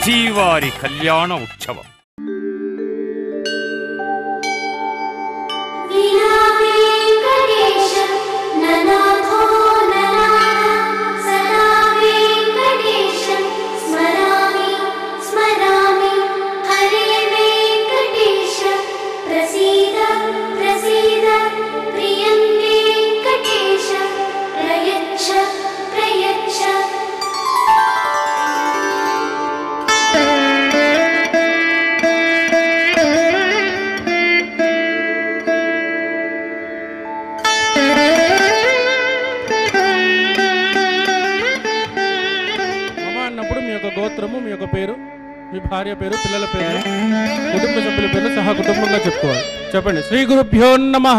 శ్రీవారి కళ్యాణ ఉత్సవం. గోత్రము, మీ యొక్క పేరు, మీ భార్య పేరు, పిల్లల పేరు, కుటుంబ సభ్యుల పేరు సహా కుటుంబంగా చెప్పుకోవాలి. చెప్పండి. శ్రీ గురుభ్యో నమః.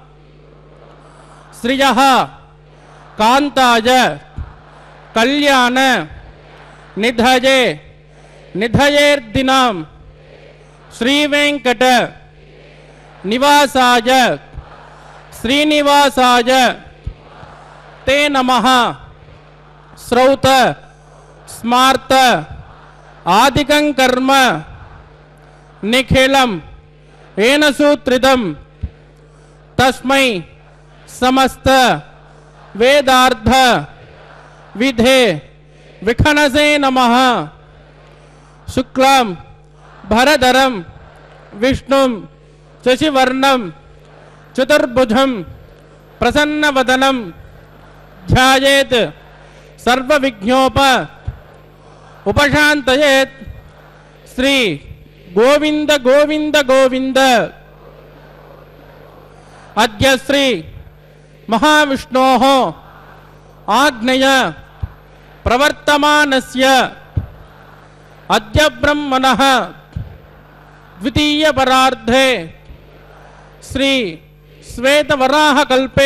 శ్రియః కాంతాయ కళ్యాణ నిధయే నిధయేర్దినాం శ్రీ వెంకట నివాసాయ శ్రీనివాసాయ తే నమః. శ్రౌత స్మార్త ఆదికం కర్మ నిఖిలం ఏన సూత్రితం తస్మై సమస్త వేదార్థ విధే విఖనసే నమః. శుక్లాం భరధరం విష్ణుం శశివర్ణం చతుర్భుజం ప్రసన్నవదనం ధ్యాయేత్ సర్వవిఘ్నోప ఉపశాంతయేత్. శ్రీ గోవింద గోవింద గోవింద. అద్య శ్రీ మహావిష్ణోః ఆజ్ఞయ ప్రవర్తమానస్య అద్య బ్రహ్మణః ద్వితీయ పరార్ధే శ్రీ శ్వేతవరాహకల్పే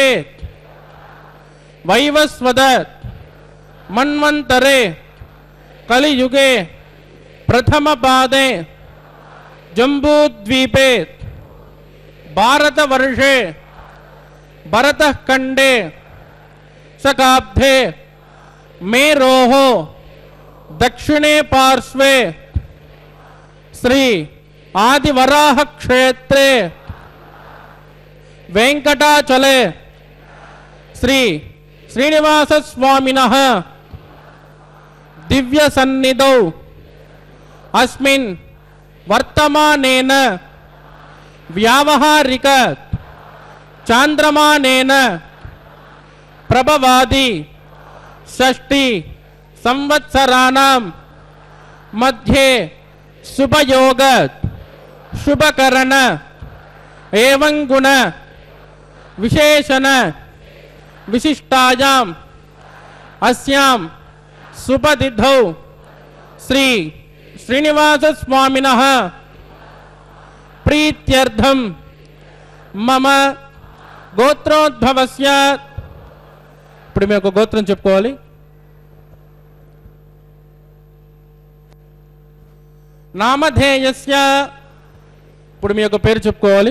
వైవస్వత మన్వంతరే కలియుగే ప్రథమ పాదే జంబూద్వీపే భారతవర్షే భరతఖండే శకాబ్దే మేరోః దక్షిణే పార్శ్వే శ్రీ ఆదివరాహ క్షేత్రే వెంకటాచలే శ్రీ శ్రీనివాస స్వామినః దివ్య సన్నిధౌ అస్మిన్ వర్తమానేన వ్యావహారిక చాంద్రమానేన ప్రభవాది షష్ఠి సంవత్సరాణం మధ్యే శుభయోగ శుభకరణ ఏవం గుణ విశేషణ విశిష్టాయాం అస్యాం శుభతిథౌ శ్రీ శ్రీనివాస స్వామినః ప్రీత్యర్థం మమ గోత్రోద్భవస్య. ఇప్పుడు మీ యొక్క గోత్రం చెప్పుకోవాలి. నామధేయస్య. ఇప్పుడు మీ యొక్క పేరు చెప్పుకోవాలి.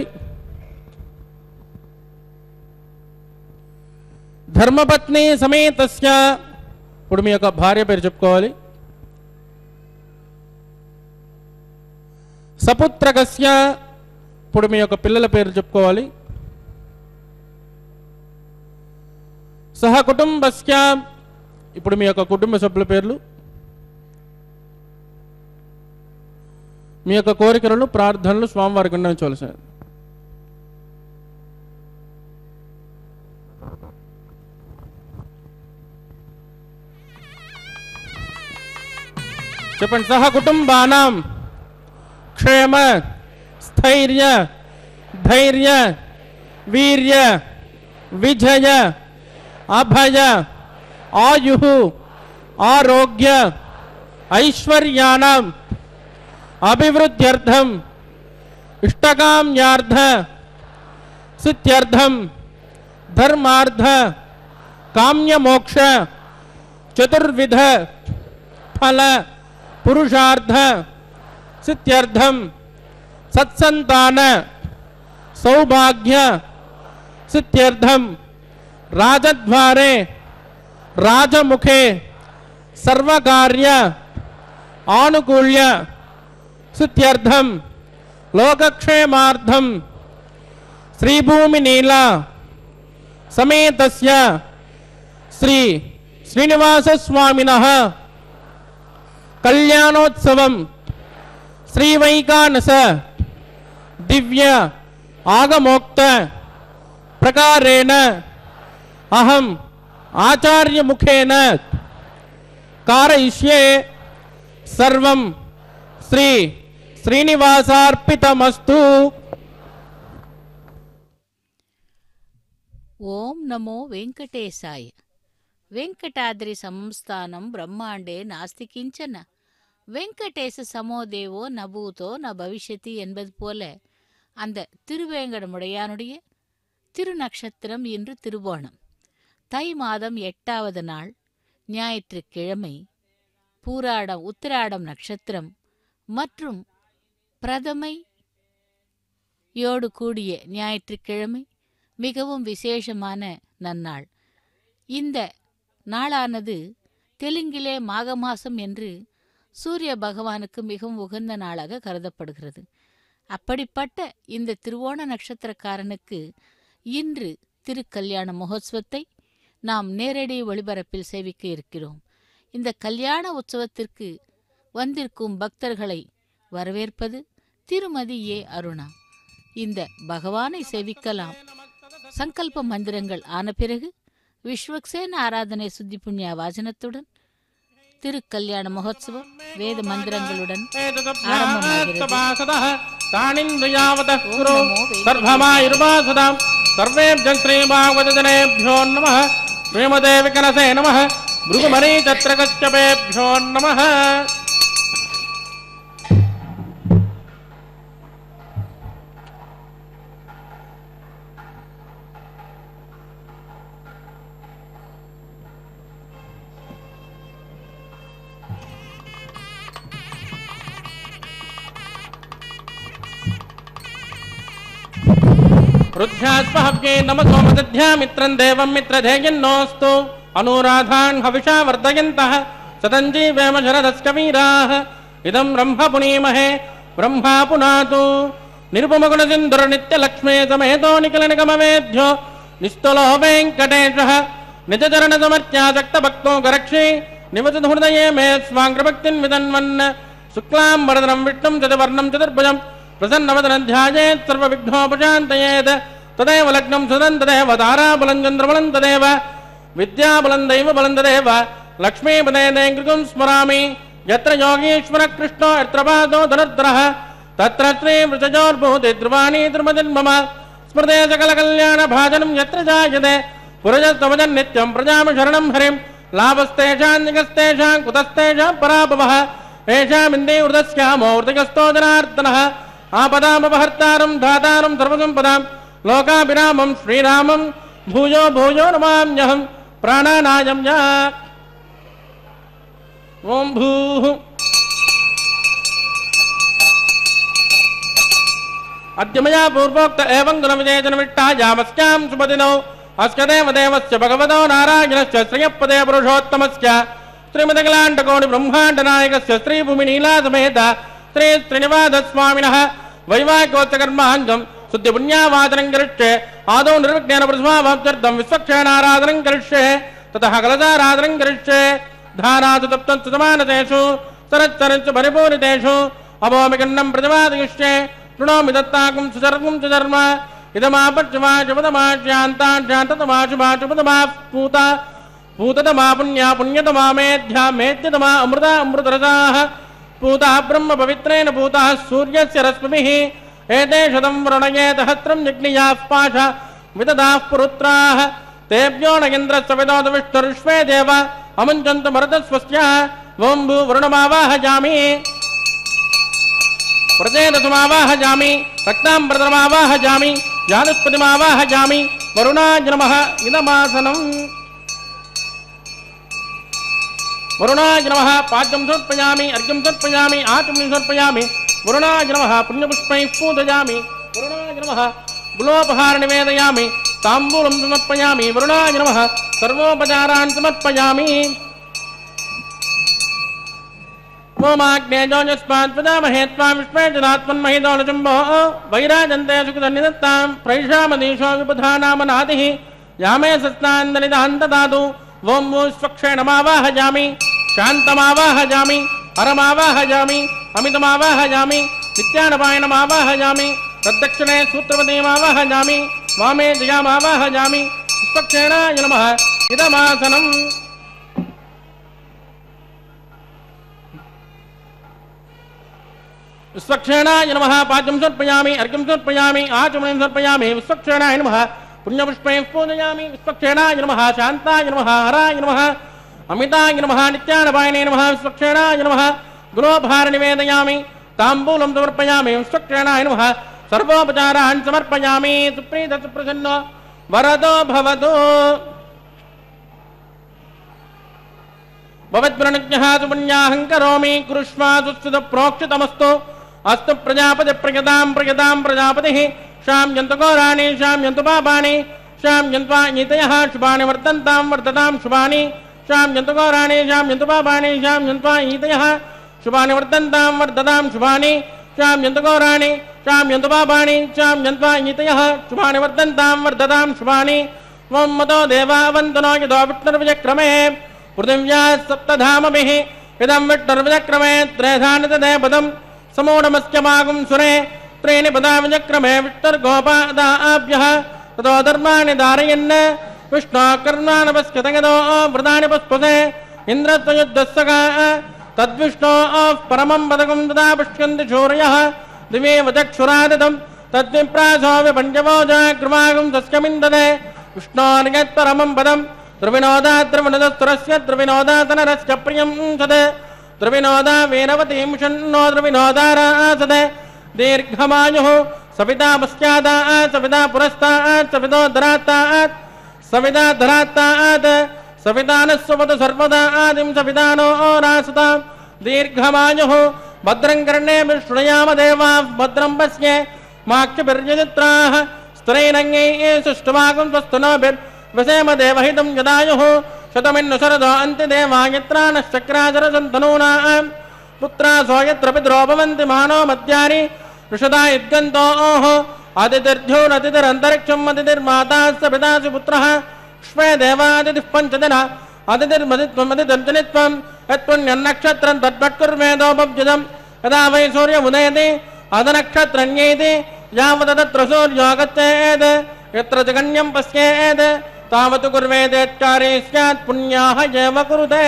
ధర్మపత్ని సమేతస్య. ఇప్పుడు మీ యొక్క భార్య పేరు చెప్పుకోవాలి. సపుత్రకస్య. ఇప్పుడు మీ యొక్క పిల్లల పేరు చెప్పుకోవాలి. సహ కుటుంబస్య. ఇప్పుడు మీ యొక్క కుటుంబ సభ్యుల పేర్లు, మీ యొక్క కోరికలను ప్రార్థనలు స్వామివారికి విన్నవించవలసిన. చెప్పండి. సహ కుటుంబానాం క్షేమ స్థైర్య ధైర్య వీర్య విజయ అభయ ఆయు ఆరోగ్య ఐశ్వర్యానాం అభివృద్ధ్యర్థం ఇష్టకామ్యార్థ సిద్ధ్యర్థం ధర్మార్థ కామ్యమోక్ష చతుర్విధ ఫల పురుషార్థ సిద్ధ్యర్థం సత్సంతాన సౌభాగ్య సిద్ధ్యర్థం రాజద్వారే రాజముఖే సర్వకార్య आनुकूल्य सिद्ध्यर्थम लोकक्षेमार्थम श्रीभूमिनीला समेतस्य श्री श्रीनिवास स्वामिनः कल्याणोत्सवं श्रीवैकानस दिव्य आगमोक्त प्रकारेण अहम आचार्य मुखेन कारयिष्ये सर्वं श्री श्रीनिवासार्पितमस्तु। ओम नमो वेंकटेशाय। वेंकटाद्रि संस्थानं ब्रह्मांडे नास्ति किंचन। வெங்கடேச சமோதேவோ நபூதோ ந பவிஷ்யதி என்பது போல அந்த திருவேங்கடமுடையானுடைய திருநக்ஷத்திரம் இன்று திருவோணம் தை மாதம் 8வது நாள் ஞாயிற்றுக்கிழமை பூராடம் உத்திராடம் நட்சத்திரம் மற்றும் பிரதமையோடு கூடிய ஞாயிற்றுக்கிழமை மிகவும் விசேஷமான நன்னாள். இந்த நாளானது தெலுங்கிலே மாக மாசம் என்று சூரிய பகவானுக்கு மிகவும் உகந்த நாளாக கருதப்படுகிறது. அப்படிப்பட்ட இந்த திருவோண நட்சத்திரக்காரனுக்கு இன்று திருக்கல்யாண மகோத்சவத்தை நாம் நேரடி ஒளிபரப்பில் சேவிக்க இருக்கிறோம். இந்த கல்யாண உற்சவத்திற்கு வந்திருக்கும் பக்தர்களை வரவேற்பது திருமதி ஏ அருணா. இந்த பகவானை சேவிக்கலாம். சங்கல்ப மந்திரங்கள் ஆன பிறகு விஸ்வக்சேன ஆராதனை சுத்தி புண்ணிய வாசனத்துடன் திருக்கல்யாண மகோத்சவம் வேத மந்திரங்களுடன் सर्वेभ्यो नमः श्रीमते विकनसे नमः भृगुमरी चत्रकश्यपेभ्यो नमः। रुद्ध्यास्पहव्ये नमसो मदध्या मित्रं देवं मित्रधेयन्नोऽस्तु अनुराधान् हविषा वर्धयन्तः सतञ्जीवेम शरदस्कवीराः इदं ब्रह्म पुनीमहे ब्रह्मा पुनातु निरुपमगुणसिन्धुरनित्यलक्ष्मे समेतो निखिलनिगमवेद्यो निस्तुलो वेङ्कटेशः निजचरणसमर्च्यासक्तभक्तो गरक्षे निवसतहृदये मे स्वाङ्ग्रभक्तिं विदन्वन् शुक्लाम्बरधरं विष्णुं चतुर्वर्णं चतुर्भुजं प्रसन्नवदनं ध्यायेत् सर्वविघ्नोपशान्तयेत् तदेव लग्नं सुदं तदेव ताराबलं चन्द्रबलं तदेव विद्याबलं दैवबलं तदेव लक्ष्मीपदे कृतं स्मरामि यत्र योगीश्वरः कृष्णो यत्र पादो धनुर्धरः तत्र श्रीवृषजोर्भूते ध्रुवाणी धर्मजन्मम स्मृते सकलकल्याणभाजनं यत्र जायते पुरजस्तवजन् नित्यं प्रजामि शरणं हरिं लाभस्तेषां निगस्तेषां कुतस्तेषां पराभवः येषामिन्दे ऊर्ध्वस्यामो ऊर्ध्वगस्तो जनार्दनः आपदामपहर्तारं धातारं सर्वसम्पदां लोकाभिरामं श्रीरामं भूयो भूयो नमाम्यहं प्राणानायं या ओं भूः अद्य मया पूर्वोक्त एवं गुणविजयजनविट्टायामस्यां सुपदिनौ अस्य देवदेवस्य भगवतो नारायणस्य श्रियपदे पुरुषोत्तमस्य श्रीमदकलाण्डकोटि ब्रह्माण्डनायकस्य श्रीभूमिनीलासमेत श्री श्रीनिवासस्वामिनः वैवाहिकोत्सकर्माङ्गं शुद्धिपुण्यावाचनं करिष्ये आदौ निर्विघ्नेन प्रथमावाप्त्यर्थं विश्वक्षेणाराधनं करिष्ये ततः कलशाराधनं करिष्ये धारासु तप्तन्तु समानतेषु सरच्चरञ्च परिपूरितेषु अभोमिकन्नं प्रतिपादयिष्ये शृणोमि दत्ताकं सुचर्गं च धर्म इदमापच्यमाशुपदमाश्यान्ताश्यान्ततमाशुभाशुपदमा पूता पूततमा पुण्या पुण्यतमा मेध्या मेध्यतमा अमृता अमृतरसाः पूता ब्रह्म पवित्रेण पूताः सूर्यस्य रश्मिभिः एते शतं वरुणये सहस्रं जग्नियाः पाश विददाः पुरुत्राः तेभ्यो न इन्द्रस्य विदोद विष्णुर्विश्वे देव अमुञ्चन्तु मरुतस्वस्याः वों भूवरुणमावाहयामि प्रचेदसुमावाहयामि रक्ताम्बरमावाहयामि जानुष्पतिमावाहयामि वरुणाय नमः इदमासनम् वरुणाय नमः पाद्यं समर्पयामि अर्घ्यं समर्पयामि आचमनीं समर्पयामि वरुणाय नमः पुण्यपुष्पैः पूजयामि वरुणाय नमः गुलोपहार निवेदयामि ताम्बूलं समर्पयामि वरुणाय नमः सर्वोपचारान् समर्पयामि वोमाग्नेजोजस्मात्पदामहे त्वां विश्वे जनात्मन्महितोऽनुचुम्बो वैराजन्ते सुखसन्निधत्तां प्रैषामधीशो विबुधानामनादिः यामे सत्नान्दनिदहन्तदातु वों स्वक्षेणमावाहयामि शान्तमावाहयामि हरमावाहयामि अमितमावाहयामि नित्यानपायनमावाहयामि तद्दक्षिणे सूत्रपतिमावाहयामि वामे जयामावाहयामि स्वक्षेणाय नमः इदमासनम् विश्वक्षेणाय नमः पाद्यं समर्पयामि अर्घ्यं समर्पयामि आचमनीं समर्पयामि विश्वक्षेणाय नमः पुण्यपुष्पैः पूजयामि विश्वक्षेणाय नमः शान्ताय नमः हराय नमः अमिताय नमः नित्यानपायने नमः विश्वक्षेणाय नमः गुरोभार निवेदयामि ताम्बूलं समर्पयामि विश्वक्षेणाय नमः सर्वोपचारान् समर्पयामि सुप्रीत सुप्रसन्नो वरदो भवतु भवत्प्रणज्ञः सुपुण्याहं करोमि कुरुष्मा सुस्थित प्रोक्षितमस्तु अस्तु प्रजापति प्रयतां प्रजापतिः शाम्यन्तु घोराणि शाम्यन्तु पापानि शाम्यन्त्वा नीतयः शुभानि वर्तन्तां वर्ततां शुभानि शाम्यन्तु घोराणि शाम्यन्तु पापानि शाम्यन्त्वा नीतयः शुभानि वर्तन्तां वर्ततां शुभानि शाम्यन्तु घोराणि शाम्यन्तु पापानि शाम्यन्त्वा नीतयः शुभानि वर्तन्तां वर्ततां शुभानि वं मतो देवावन्तनो यतो विष्णुर्विजक्रमे पृथिव्या सप्तधामभिः इदं विष्णुर्विजक्रमे त्रेधानितदे पदं समूढमस्यमागुं सुरे त्रीणि पदा विजक्रमे विष्णुर्गोपादाभ्यः ततो धर्माणि धारयन् विष्णोकर्णानपस्कतगतो वृदानि पुष्पसे इन्द्रस्वयुद्धस्सगा तद्विष्णो परमं पदकं तदा पुष्यन्ति शौर्यः दिवेव चक्षुरादितं तद्विप्रासो विपञ्चवोजाग्रमागं तस्यमिन्दते विष्णोर्यत्परमं पदं द्रविनोदाद्रविनोदस्तुरस्य द्रविनोदातनरस्य प्रियं सद द्रविनोदा वेनवतीं शन्नो द्रविनोदारासद दीर्घमायुः सविता पश्चादात् सविता पुरस्तात् सवितोद्धरात्तात् सविता धरात्तात् सवितानस्वपद सर्वदा आदिं सवितानो रासतां दीर्घमायुः भद्रं कर्णेभिः शृणुयाम देवाः भद्रं पश्ये माक्षभिर्यजत्राः स्तरैरङ्गैः सुष्ठुवागं स्वस्तनोभिर्वसेम देवहितं यदायुः शतमिन्नु शरदो अन्त्यदेवायत्रानश्चक्राचरसन्तनूनां पुत्रासो यत्र पितरो भवन्ति मानो मद्यानि ऋषदा यद्गन्तोः अतिथिर्ध्योरतिथिरन्तरिक्षम् अतिथिर्माता स पितासि पुत्रः श्वे देवादितिः पञ्चदिनः अतिथिर्मदित्वमतितर्जनित्वं यत्पुण्यन्नक्षत्रं तद्वट्कुर्वेदोपव्यदं यदा वै सूर्यमुदयति अदनक्षत्रण्येति यावत् तत्र सूर्यो गच्छेत् यत्र जगन्यं पश्येत् तावत् कुर्वेदेत्कारे स्यात् पुण्याः एव कुरुते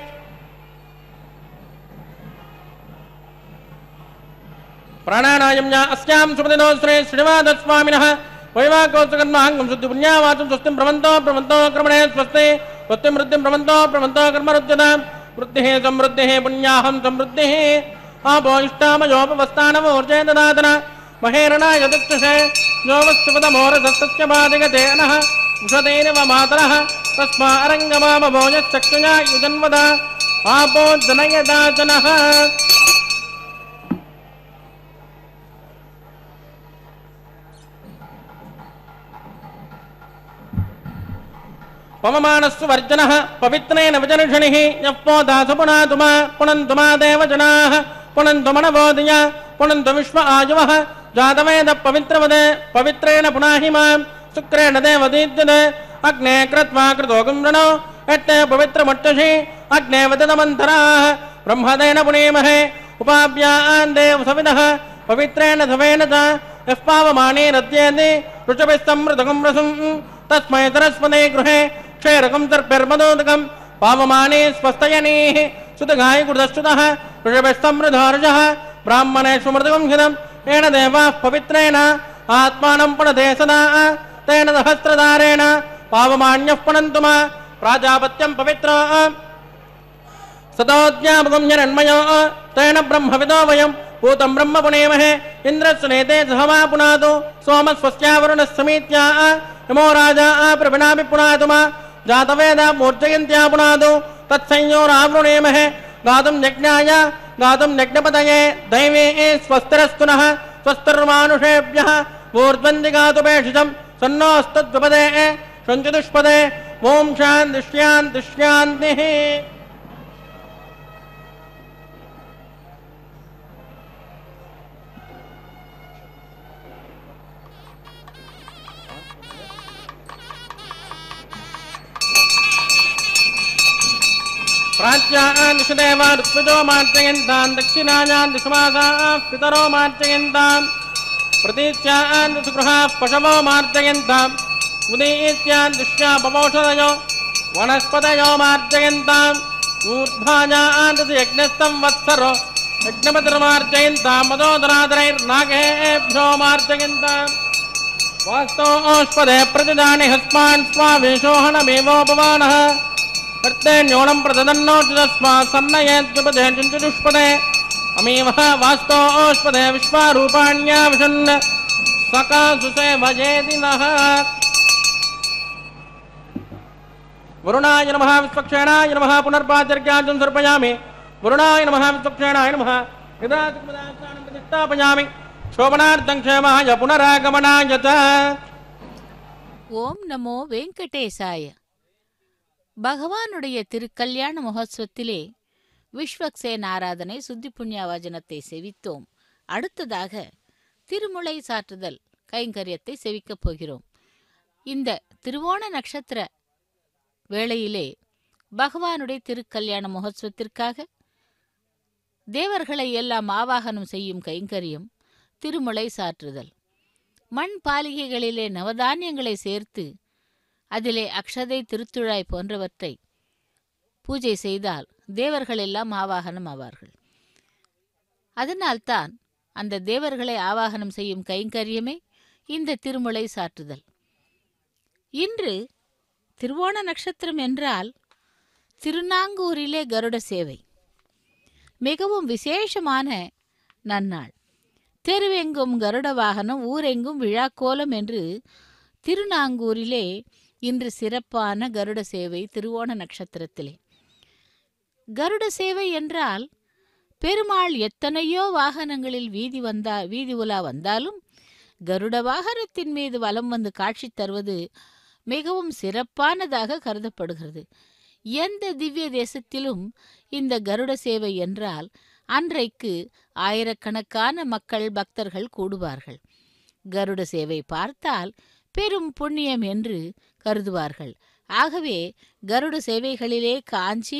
प्राणानायम्या अस्यां सुपदिनो श्री श्रीनिवासस्वामिनः वैवाकोत्सकर्माङ्गं शुद्धि पुण्यावाचं स्वस्तिं प्रमन्तो क्रमणे स्वस्ति स्वस्तिं वृद्धिं प्रमन्तो कर्मरुच्यतां वृद्धिः समृद्धिः पुण्याहं समृद्धिः आपो इष्टामयोपवस्थानमोर्जे ददातन महेरणाय दक्षसे योवस्वपदमोरसस्य पादिगते नः उषतेनव मातरः तस्मा अरङ्गमामभोजश्चक्षुजा युजन्वद आपो जनयदाचनः पवमानस्सु वर्जनः पवित्रेण वचनषणिः यः पोदासु पुनातुमा पुनन्तुमा देवजनाः पुनन्तु मनवोदय पुनन्तु विश्व आयुवः जातवेद पवित्रवदे पवित्रेण पुनाहि मां शुक्रेण देवदीद्यते अग्ने कृत्वा कृतोगं वृणो यत्ते पवित्रमट्टसि अग्ने वदतमन्तराः ब्रह्मदेन पुनेमहे उपाभ्यान् देवसविदः पवित्रेण सवेन च यः पावमाने रद्येति ऋषभिस्तमृतकं रसं तस्मै सरस्वते गृहे क्षैरकं सर्पिर्मदोदकं पावमाने स्वस्तयनीः सुतगाय गुरुदश्रुतः ऋषभिस्तमृधोर्जः ब्राह्मणेषु मृतकं हितम् येन देवाः पवित्रेण आत्मानं पुनते सदा तेन सहस्रधारेण पावमान्यः पुनन्तुमा प्राजापत्यं पवित्रो सतोऽज्ञापकं हिरण्मयो तेन ब्रह्मविदो वयं भूतं ब्रह्म पुनेमहे इन्द्रस्य नेते सहमा पुनातु सोमस्वस्यावरुणः समीत्या यमो राजा प्रभिणापि पुनातुमा जातवेदा मूर्जयन्त्या पुनातु तत्संयोरावृणेमहे गातुं यज्ञाय गातुं यज्ञपतये दैवे स्वस्तिरस्तु नः स्वस्तिर्मानुषेभ्यः ऊर्ध्वन्ति गातुपेक्षितं सन्नोस्तद्विपदे सञ्चतुष्पदे ॐ शान्तिः प्राच्यान् दिशदेवा ऋत्विजो मार्जयन्तान् दक्षिणायान् दिशमासाः पितरो मार्जयन्ताम् प्रतीच्यान् दिशगृहाः पशवो मार्जयन्ताम् उदीच्यान् दुष्यापमौषधयो वनस्पतयो मार्जयन्ताम् ऊर्ध्वायान् यज्ञस्तंवत्सरो यज्ञपतिर्मार्जयन्ताम् मदोदरादरैर्नागेभ्यो मार्जयन्ताम् वास्तोष्पदे प्रतिदानि हस्मान् स्वावेशोहणमेवोपमानः कर्तेन्योनं प्रददन्नोचिदस्मात् सन्नयेद्युपदे चिञ्चुष्पदे अमीवः वास्तोष्पदे विश्वारूपाण्याविशन् सकासुसेवयेदिनः वरुणाय नमः विश्वक्षेणाय नमः पुनर्पाचर्याजं सर्पयामि वरुणाय नमः विश्वक्षेणाय नमः यदात्मदास्थानं प्रतिष्ठापयामि शोभनार्थं क्षेमाय पुनरागमनाय च ஓம் நமோ வெங்கடேசாய. பகவானுடைய திருக்கல்யாண மகோத்சவத்திலே விஸ்வக்சேன் ஆராதனை சுத்தி புண்ணியவாஜனத்தை செவித்தோம். அடுத்ததாக திருமுலை சாற்றுதல் கைங்கரியத்தை செவிக்கப் போகிறோம். இந்த திருவோண நட்சத்திர வேளையிலே பகவானுடைய திருக்கல்யாண மகோத்சவத்திற்காக தேவர்களை எல்லாம் ஆவாகனம் செய்யும் கைங்கரியம் திருமுலை சாற்றுதல். மண் பாலிகைகளிலே நவதானியங்களை சேர்த்து அதிலே அக்ஷதை திருத்துழாய் போன்றவற்றை பூஜை செய்தால் தேவர்கள் எல்லாம் ஆவாகனம் ஆவார்கள். அதனால்தான் அந்த தேவர்களை ஆவாகனம் செய்யும் கைங்கரியமே இந்த திருமுலை சாற்றுதல். இன்று திருவோண நட்சத்திரம் என்றால் திருநாங்கூரிலே கருட சேவை மிகவும் விசேஷமான நன்னாள். தெருவெங்கும் கருட வாகனம், ஊரெங்கும் விழாக்கோலம் என்று திருநாங்கூரிலே இன்று சிறப்பான கருட சேவை திருவோண நட்சத்திரத்திலே. கருட சேவை என்றால் பெருமாள் எத்தனையோ வாகனங்களில் வீதி உலா வந்தாலும் கருட வாகனத்தின் மீது வலம் வந்து காட்சி தருவது மிகவும் சிறப்பானதாக கருதப்படுகிறது. எந்த திவ்ய தேசத்திலும் இந்த கருட சேவை என்றால் அன்றைக்கு ஆயிரக்கணக்கான மக்கள் பக்தர்கள் கூடுவார்கள். கருட சேவை பார்த்தால் பெரும் புண்ணியம் என்று கருதுவார்கள். ஆகவே கருட சேவைகளிலே காஞ்சி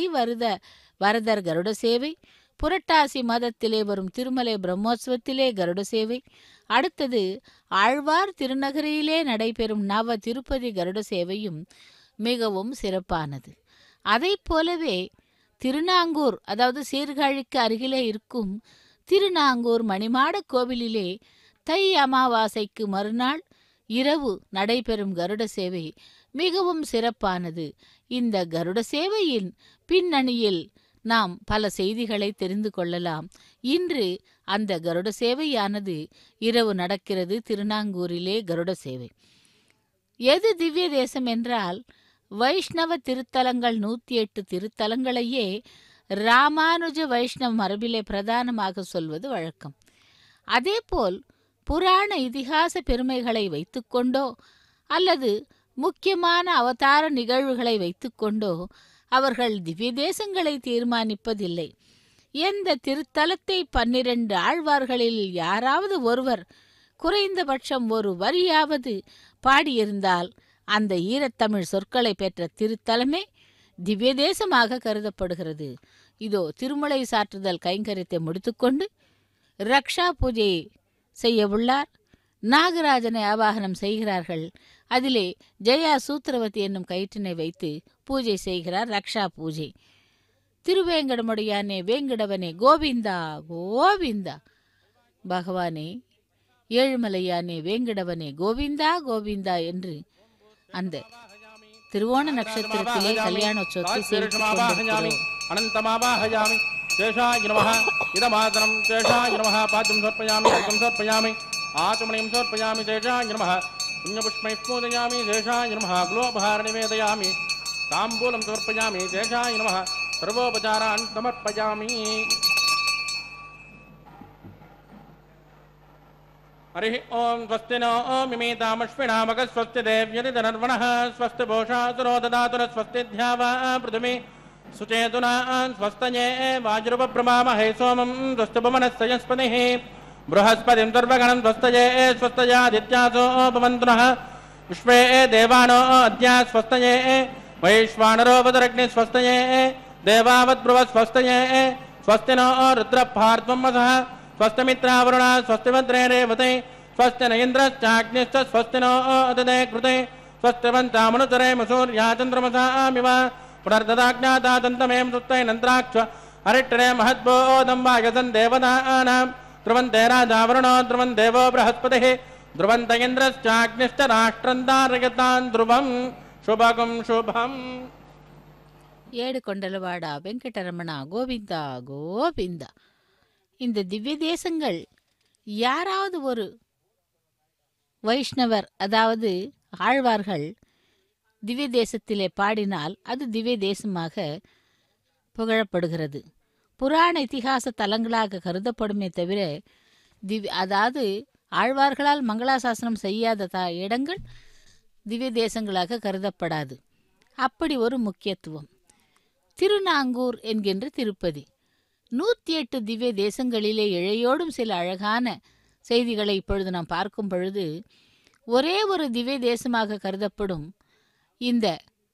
வரதர் கருட சேவை, புரட்டாசி மாதத்திலே வரும் திருமலை பிரம்மோற்சவத்திலே கருட சேவை, அடுத்தது ஆழ்வார் திருநகரியிலே நடைபெறும் நவ திருப்பதி கருட சேவையும் மிகவும் சிறப்பானது. அதை போலவே திருநாங்கூர், அதாவது சீர்காழிக்கு அருகிலே இருக்கும் திருநாங்கூர் மணிமாட கோவிலிலே தை அமாவாசைக்கு மறுநாள் இரவு நடைபெறும் கருட சேவை மிகவும் சிறப்பானது. இந்த கருட சேவையின் பின்னணியில் நாம் பல செய்திகளை தெரிந்து கொள்ளலாம். இன்று அந்த கருட சேவையானது இரவு நடக்கிறது. திருநாங்கூரிலே கருட சேவை. எது திவ்ய தேசம் என்றால் வைஷ்ணவ திருத்தலங்கள் 108 திருத்தலங்களையே ராமானுஜ வைஷ்ணவ மரபிலே பிரதானமாக சொல்வது வழக்கம். அதேபோல் புராண இதிகாச பெருமைகளை வைத்துக்கொண்டோ அல்லது முக்கியமான அவதார நிகழ்வுகளை வைத்துக்கொண்டோ அவர்கள் திவ்ய தேசங்களை தீர்மானிப்பதில்லை. எந்த திருத்தலத்தை 12 ஆழ்வார்களில் யாராவது ஒருவர் குறைந்தபட்சம் ஒரு வரியாவது பாடியிருந்தால் அந்த ஈரத்தமிழ் சொற்களை பெற்ற திருத்தலமே திவ்ய தேசமாக கருதப்படுகிறது. இதோ திருமுலை சாற்றுதல் கைங்கரியத்தை முடித்துக்கொண்டு ரக்ஷா பூஜை செய்ய உள்ளார். நாகராஜனை ஆவாகனம் செய்கிறார்கள். அதிலே ஜெயா சூத்திரவதி என்னும் கயிற்றினை வைத்து பூஜை செய்கிறார். ரக்ஷா பூஜை. திருவேங்கடமுடையானே வேங்கடவனே கோவிந்தா கோவிந்தா, பகவானே ஏழுமலையானே வேங்கடவனே கோவிந்தா கோவிந்தா என்று அந்த திருவோண நட்சத்திரத்திலே கல்யாணோற்சவத்தை சேர்த்துக் கொண்டிருக்கிறோம். அனந்தமாவாஹயாமி சேஷாய நமः இதமாதரம் சேஷாய நமः பாத்ரம் சமர்ப்பயாமி அர்க்கம் சமர்ப்பயாமி ஆச்சமணியம் சமர்ப்பயாமி சேஷாய நமः புண்ணியபுஷ்பைः பூஜயாமி சேஷாய நமः குலோபஹார நிவேதயாமி தாம்பூலம் சமர்ப்பயாமி சேஷாய நமः சர்வோபசாரான் சமர்ப்பயாமி. हरिः ओं स्वस्ति नो मिमीतामश्विनामकः स्वस्ति देव्यतिधनर्वणः स्वस्ति भूषासुरो ददातु न स्वस्ति ध्यावा पृथिवी सुचेतुना स्वस्तये वाजुरुपब्रमामहे सोमं स्वस्ति भुवनस्यस्पतिः बृहस्पतिं सर्वगणं स्वस्तये स्वस्तयादित्यासो भवन्तु नः विश्वे देवानो अद्या स्वस्तये वैश्वानरो वदरग्नि स्वस्तये देवावद्ब्रुवस्वस्तये स्वस्ति नो रुद्रभार्त्वमसः स्वस्तिमित्रावरुणा स्वस्तिभद्रे रेवते स्वस्ति न इन्द्रश्चाग्निश्च स्वस्ति नो अददे कृते स्वस्तिवन्तामनुचरेम सूर्या चन्द्रमसामिव पुनर्ददाज्ञातादन्तमेव सुत्तैनन्द्राक्ष हरिट्टरे महद्बोधं वायसन् देवतानां ध्रुवन्ते राजावरुणो ध्रुवन् देवो बृहस्पतिः ध्रुवन्त इन्द्रश्चाग्निश्च राष्ट्रं धारयतान् ध्रुवं शुभगं शुभम्. ஏடு கொண்டலவாடா வெங்கடரமணா கோவிந்தா கோவிந்தா. இந்த திவ்ய தேசங்கள் யாராவது ஒரு வைஷ்ணவர் அதாவது ஆழ்வார்கள் திவ்ய தேசத்திலே பாடினால் அது திவ்ய தேசமாக புகழப்படுகிறது. புராண இதிகாச தலங்களாக கருதப்படுமே தவிர அதாவது ஆழ்வார்களால் மங்களாசாசனம் செய்யாத இடங்கள் திவ்ய தேசங்களாக கருதப்படாது. அப்படி ஒரு முக்கியத்துவம். திருநாங்கூர் என்கின்ற திருப்பதி 108 திவ்ய தேசங்களிலே இழையோடும் சில அழகான செய்திகளை இப்பொழுது நாம் பார்க்கும் பொழுது ஒரே ஒரு திவ்ய தேசமாக கருதப்படும் இந்த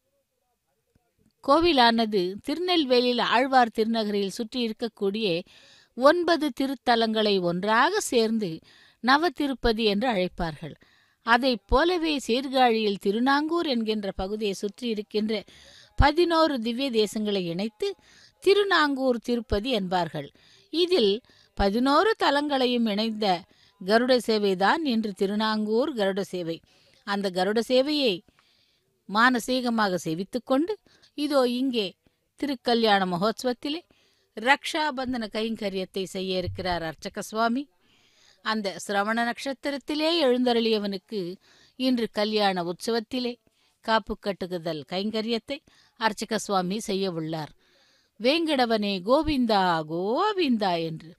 கோவிலானது திருநெல்வேலியில் ஆழ்வார் திருநகரில் சுற்றி இருக்கக்கூடிய 9 திருத்தலங்களை ஒன்றாக சேர்ந்து நவ திருப்பதி என்று அழைப்பார்கள். அதை போலவே சீர்காழியில் திருநாங்கூர் என்கின்ற பகுதியை சுற்றி இருக்கின்ற 11 திவ்ய தேசங்களை இணைத்து திருநாங்கூர் திருப்பதி என்பார்கள். இதில் 11 தலங்களையும் இணைந்த கருட சேவைதான் இன்று திருநாங்கூர் கருட சேவை. அந்த கருட சேவையை மானசீகமாக சேவித்துக்கொண்டு இதோ இங்கே திருக்கல்யாண மகோத்சவத்திலே ரக்ஷாபந்தன கைங்கரியத்தை செய்ய இருக்கிறார் அர்ச்சக சுவாமி. அந்த சிரவண நட்சத்திரத்திலே எழுந்தருளியவனுக்கு இன்று கல்யாண உற்சவத்திலே காப்பு கட்டுகுதல் கைங்கரியத்தை அர்ச்சக சுவாமி செய்ய உள்ளார். வேங்கடவனே கோவிந்தா கோவிந்தா என்று.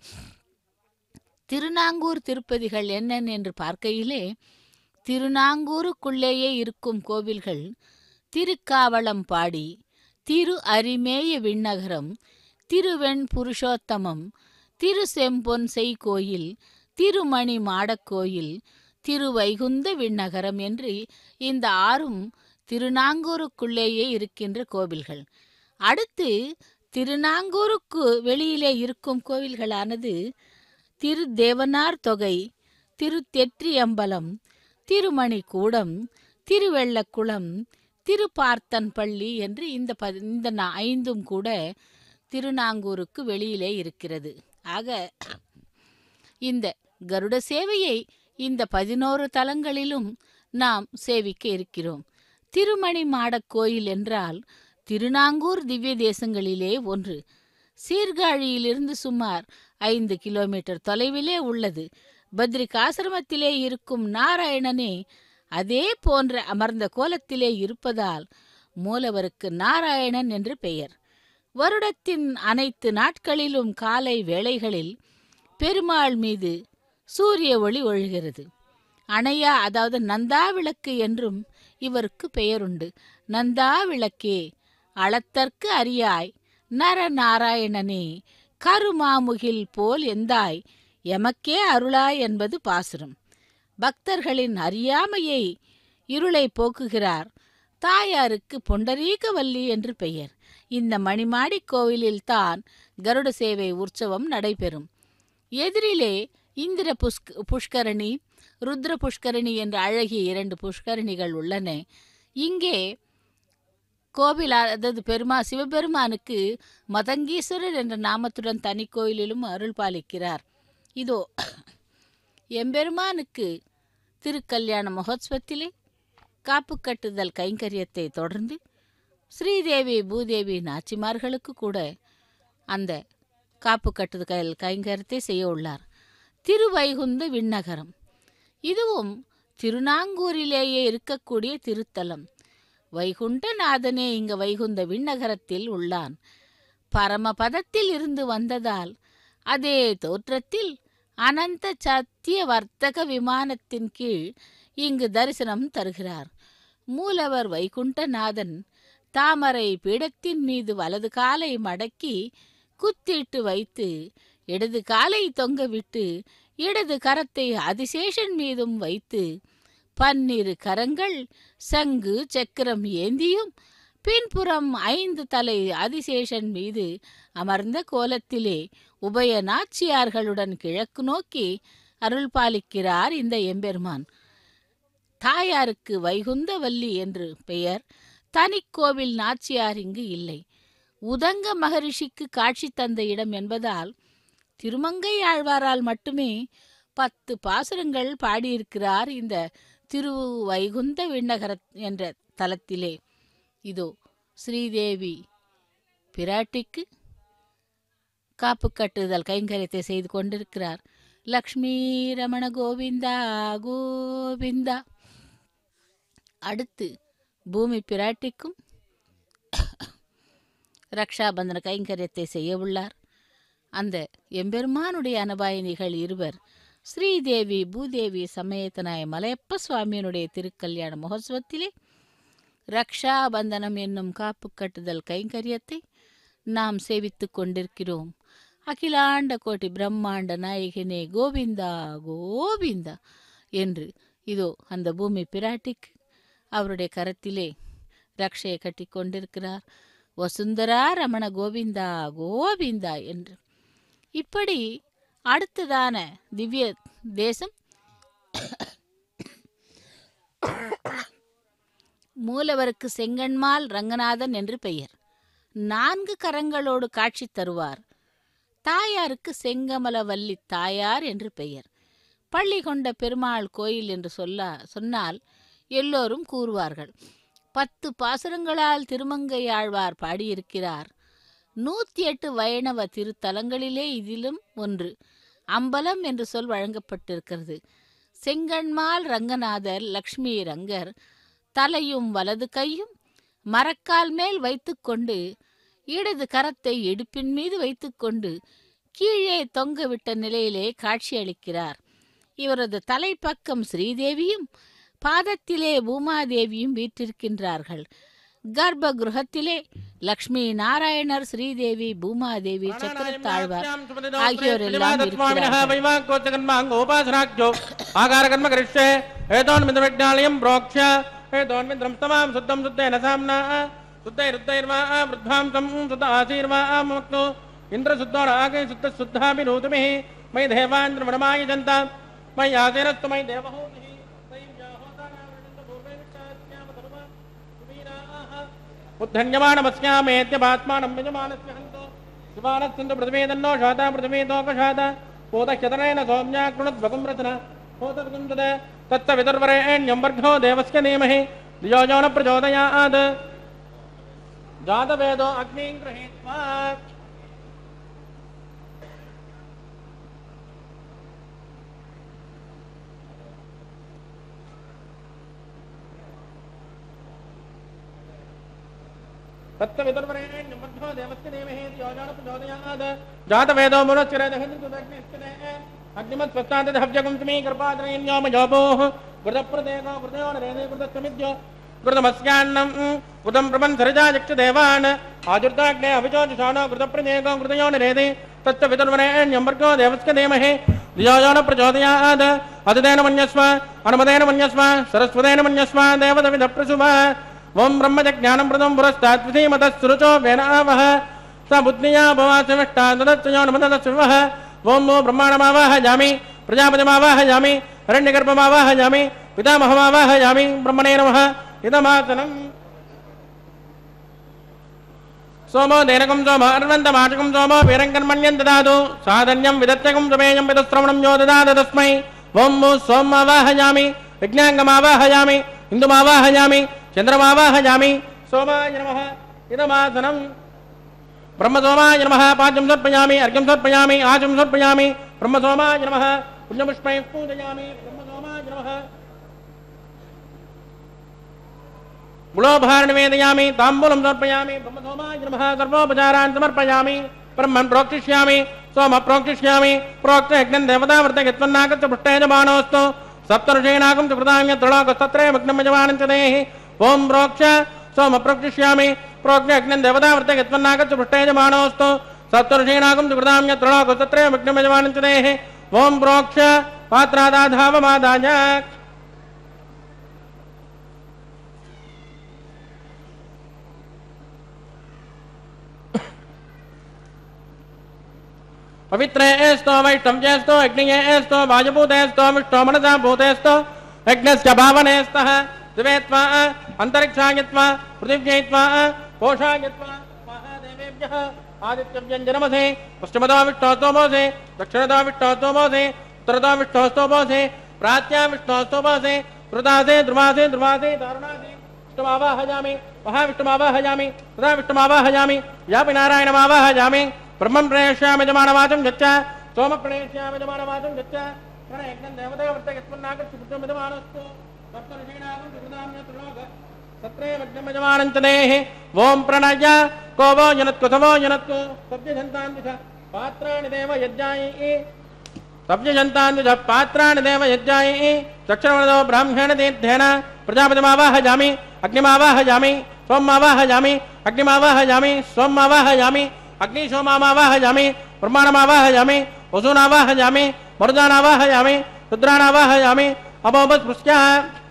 திருநாங்கூர் திருப்பதிகள் என்னென்ன என்று பார்க்கையிலே திருநாங்கூருக்குள்ளேயே இருக்கும் கோவில்கள் திருக்காவளம்பாடி, திரு அரிமேய விண்ணகரம், திருவெண் புருஷோத்தமம், திரு செம்பொன் செய்கோயில், திருமணி மாடக்கோயில், திருவைகுந்த விண்ணகரம் என்று இந்த 6ம் திருநாங்கூருக்குள்ளேயே இருக்கின்ற கோவில்கள். அடுத்து திருநாங்கூருக்கு வெளியிலே இருக்கும் கோவில்களானது திரு தேவனார் தொகை, திரு தெற்றியம்பலம், திருமணிக்கூடம், திருவெள்ளக்குளம், திருப்பார்த்தன்பள்ளி என்று இந்த 5ம் கூட திருநாங்கூருக்கு வெளியிலே இருக்கிறது. ஆக இந்த கருட சேவையை இந்த 11 தலங்களிலும் நாம் சேவிக்க இருக்கிறோம். திருமணி மாடக் கோயில் என்றால் திருநாங்கூர் திவ்ய தேசங்களிலே ஒன்று. சீர்காழியிலிருந்து சுமார் 5 கிலோமீட்டர் தொலைவிலே உள்ளது. பத்ரிகாசிரமத்திலே இருக்கும் நாராயணனே அதே போன்ற அமர்ந்த கோலத்திலே இருப்பதால் மூலவருக்கு நாராயணன் என்று பெயர். வருடத்தின் அனைத்து நாட்களிலும் காலை வேளைகளில் பெருமாள் மீது சூரிய ஒளி ஒழுகிறது. அணையா அதாவது நந்தா விளக்கு என்றும் இவருக்கு பெயருண்டு. நந்தா விளக்கே அளத்தற்கு அறியாய் நரநாராயணனே கருமாமுகில் போல் எந்தாய் எமக்கே அருளாய் என்பது பாசுரம். பக்தர்களின் அறியாமையை இருளை போக்குகிறார். தாயாருக்கு பொண்டரீகவல்லி என்று பெயர். இந்த மணிமாடி கோவிலில் தான் கருட சேவை உற்சவம் நடைபெறும். எதிரிலே இந்திர புஷ்கரணி, ருத்ர புஷ்கரணி என்ற அழகிய 2 புஷ்கரணிகள் உள்ளன. இங்கே கோவில் அதாவது சிவபெருமானுக்கு மதங்கீஸ்வரர் என்ற நாமத்துடன் தனி கோயிலிலும் அருள் பாலிக்கிறார். இதோ எம்பெருமானுக்கு திருக்கல்யாண மகோத்சவத்திலே காப்பு கட்டுதல் கைங்கரியத்தை தொடர்ந்து ஸ்ரீதேவி பூதேவி நாச்சிமார்களுக்கு கூட அந்த காப்பு கட்டுதல் கைங்கரியத்தை செய்ய உள்ளார். திருவைகுந்த விண்ணகரம் இதுவும் திருநாங்கூரிலேயே இருக்கக்கூடிய திருத்தலம். வைகுண்டநாதனே இங்கு வைகுந்த விண்ணகரத்தில் உள்ளான். பரமபதத்தில் இருந்து வந்ததால் அதே தோற்றத்தில் அனந்த சத்திய வர்த்தக விமானத்தின் கீழ் இங்கு தரிசனம் தருகிறார். மூலவர் வைகுண்டநாதன் தாமரை பீடத்தின் மீது வலது காலை மடக்கி குத்திட்டு வைத்து இடது காலை தொங்கவிட்டு இடது கரத்தை அதிசேஷன் மீதும் வைத்து 12 கரங்கள் சங்கு சக்கரம் ஏந்தியும் பின்புறம் 5 தலை ஆதிசேஷன் மீது அமர்ந்த கோலத்திலே உபய நாச்சியார்களுடன் கிழக்கு நோக்கி அருள் பாலிக்கிறார் இந்த எம்பெருமான். தாயாருக்கு வைகுந்தவல்லி என்று பெயர். தனிக்கோவில் நாச்சியார் இங்கு இல்லை. உதங்க மகரிஷிக்கு காட்சி தந்த இடம் என்பதால் திருமங்கை ஆழ்வாரால் மட்டுமே 10 பாசுரங்கள் பாடியிருக்கிறார் இந்த திருவைகுந்த விண்ணகர என்ற தலத்திலே. இதோ ஸ்ரீதேவி பிராட்டிக்கு காப்பு கட்டுதல் கைங்கரியத்தை செய்து கொண்டிருக்கிறார். லக்ஷ்மி ரமண கோவிந்தா கோவிந்தா. அடுத்து பூமி பிராட்டிக்கும் ரக்ஷாபந்தன கைங்கரியத்தை செய்ய உள்ளார். அந்த எம்பெருமானுடைய அனுபாயினிகள் இருவர் ஸ்ரீதேவி பூதேவி சமேதனாய மலையப்ப சுவாமியினுடைய திருக்கல்யாண மகோத்சவத்திலே ரக்ஷாபந்தனம் என்னும் காப்பு கட்டுதல் கைங்கரியத்தை நாம் சேவித்துக் கொண்டிருக்கிறோம். அகிலாண்ட கோட்டி பிரம்மாண்ட நாயகனே கோவிந்தா கோவிந்தா என்று இதோ அந்த பூமி பிராட்டிக்கு அவருடைய கரத்திலே ரக்ஷையை கட்டி கொண்டிருக்கிறார். வசுந்தரா ரமண கோவிந்தா கோவிந்தா என்று. இப்படி அடுத்ததான திவ்ய தேசம் மூலவருக்கு செங்கண்மால் ரங்கநாதன் என்று பெயர். 4 கரங்களோடு காட்சி தருவார். தாயாருக்கு செங்கமலவல்லி தாயார் என்று பெயர். பள்ளி கொண்ட பெருமாள் கோயில் என்று சொன்னால் எல்லோரும் கூறுவார்கள். 10 பாசுரங்களால் திருமங்கையாழ்வார் பாடியிருக்கிறார். 108 வைணவ திருத்தலங்களிலே இதிலும் ஒன்று. அம்பலம் என்று சொல் வழங்கப்பட்டிருக்கிறது. செங்கண்மால் ரங்கநாதர் லக்ஷ்மி ரங்கர் தலையும் வலது கையும் மரக்கால் மேல் வைத்துக்கொண்டு இடது கரத்தை இடுப்பின் மீது வைத்துக்கொண்டு கீழே தொங்கவிட்ட நிலையிலே காட்சியளிக்கிறார். இவரது தலைப்பக்கம் ஸ்ரீதேவியும் பாதத்திலே பூமாதேவியும் வீற்றிருக்கின்றார்கள். கர்ப்ப கிருஹத்திலே லக்ஷ்மி நாராயணர் ஸ்ரீதேவி பூமாதேவி சக்கரத்தாழ்வார் ஆகியோர் எல்லாம் उद्धन्यमानमस्यामेत्यपात्मानं यजमानस्य हन्तो शिवानस्सन्तु प्रतिमेदन्नो शाता प्रतिमेदोकशाता पोतक्षतरेण सौम्या कृणद्वगं रचना पोतवगं तद तत्तवितुर्वरेण्यं वर्गो देवस्य धीमहि धियो यो न प्रचोदयात् जातवेदो अग्निं गृहीत्वा जातवेदो मुनश्चिरदग्निमत्स्वस्तादहव्यगुंसमी कृपाद्रयन्योमजोपोः कृतप्रदेको कृतयोनरेदे कृतस्मिद्यो कृतमस्यान्नं कृतं प्रबन्धरजा यक्षदेवान् आजुर्दाग्ने अभिचोजुषाणो कृतप्रदेको कृतयोनरेदे तत्तवितुर्वरेण्यं वर्गो देवस्य धीमहि धियो यो न प्रचोदयात् अदितेन मन्यस्व अनुमतेन मन्यस्व सरस्वतेन मन्यस्व देवदविदप्रसुभः ओं ब्रह्मज्ञानं प्रदं पुरस्तात् विधीमतस्सुरुचो वेनावः स बुद्धिया भवासिमष्टादत्तयोनमदत्सुवः ओं मो ब्रह्माणमावाहयामि प्रजापतिमावाहयामि हिरण्यगर्भमावाहयामि पितामहमावाहयामि ब्रह्मणे नमः इदमासनम् सोमो देनकं सोम अर्वन्तमाचकं सोमो वीरङ्कन्मन्यं ददातु साधन्यं विदत्यकं सुमेयं विदुश्रवणं यो ददात तस्मै ओं मो सोममावाहयामि यज्ञाङ्गमावाहयामि इन्दुमावाहयामि चंद्रमावाहयामि सोमाय नमः इदमासनं ब्रह्मसोमाय नमः पाद्यं समर्पयामि अर्घ्यं समर्पयामि आचमनं समर्पयामि ब्रह्मसोमाय नमः पुण्यपुष्पैः पूजयामि ब्रह्मसोमाय नमः गुलोपहार निवेदयामि ताम्बूलं समर्पयामि ब्रह्मसोमाय नमः सर्वोपचारान् समर्पयामि ब्रह्मन् प्रोक्षिष्यामि सोम प्रोक्षिष्यामि प्रोक्त यज्ञं देवतावर्ते यत्वन्नागत्य पृष्ठयजमानोऽस्तु सप्तऋषीणागं च कृतान्य त्रिलोकस्तत्रे मग्नं यजमानं च देहि ओं प्रोक्ष सोम प्रोक्षिष्यामि प्रोक्त यज्ञं देवतावर्ते यत्वन्नागत्य पृष्ठयजमानोऽस्तु सप्तऋषीणागं च कृतान्य त्रिलोकस्तत्रे मग्नं यजमानं च देहि ओं प्रोक्ष पात्रादाधावमादाय पवित्रेस्तो वैष्णव्येस्तो अग्नियेस्तो वायुभूतेस्तो विष्णो मनसा भूतेस्तो यज्ञस्य भावनेस्तः दिवेत्वा अंतरिक्षायत्वा पृथिव्यैत्वा पोषायत्वा महादेवेभ्यः आदित्यव्यञ्जनमसे पश्चिमतो विष्णोस्तोमोसे दक्षिणतो विष्णोस्तोमोसे उत्तरतो विष्णोस्तोमोसे प्राच्या विष्णोस्तोमोसे कृतासे ध्रुवासे ध्रुवासे दारुणासे विष्णुमावाहयामि महाविष्णुमावाहयामि तदा विष्णुमावाहयामि यापि नारायणमावाहयामि ब्रह्मं प्रणेष्यामि यजमानवाचं गच्छ सोम प्रणेष्यामि यजमानवाचं गच्छ प्रणयज्ञं देवदेववर्तयस्मन्नागच्छुद्यमिदमानस्तु सप्तऋषीणागं सुकृताम्यतुलोक सत्रे वज्ञं यजमानं च देहि ओम प्रणय को वो जनत्कुसवो जनत्कु सभ्यजन्तान्विष पात्राणि देव यज्ञायै सभ्यजन्तान्विष पात्राणि देव यज्ञायै चक्षुर्वदो ब्राह्मण तीर्थेन प्रजापतिमावाहयामि अग्निमावाहयामि सोममावाहयामि अग्निमावाहयामि सोममावाहयामि अग्निशोमामावाहयामि ब्रह्माणमावाहयामि वसूनावाहयामि मरुदानावाहयामि रुद्राणावाहयामि अभोपस्पृश्यः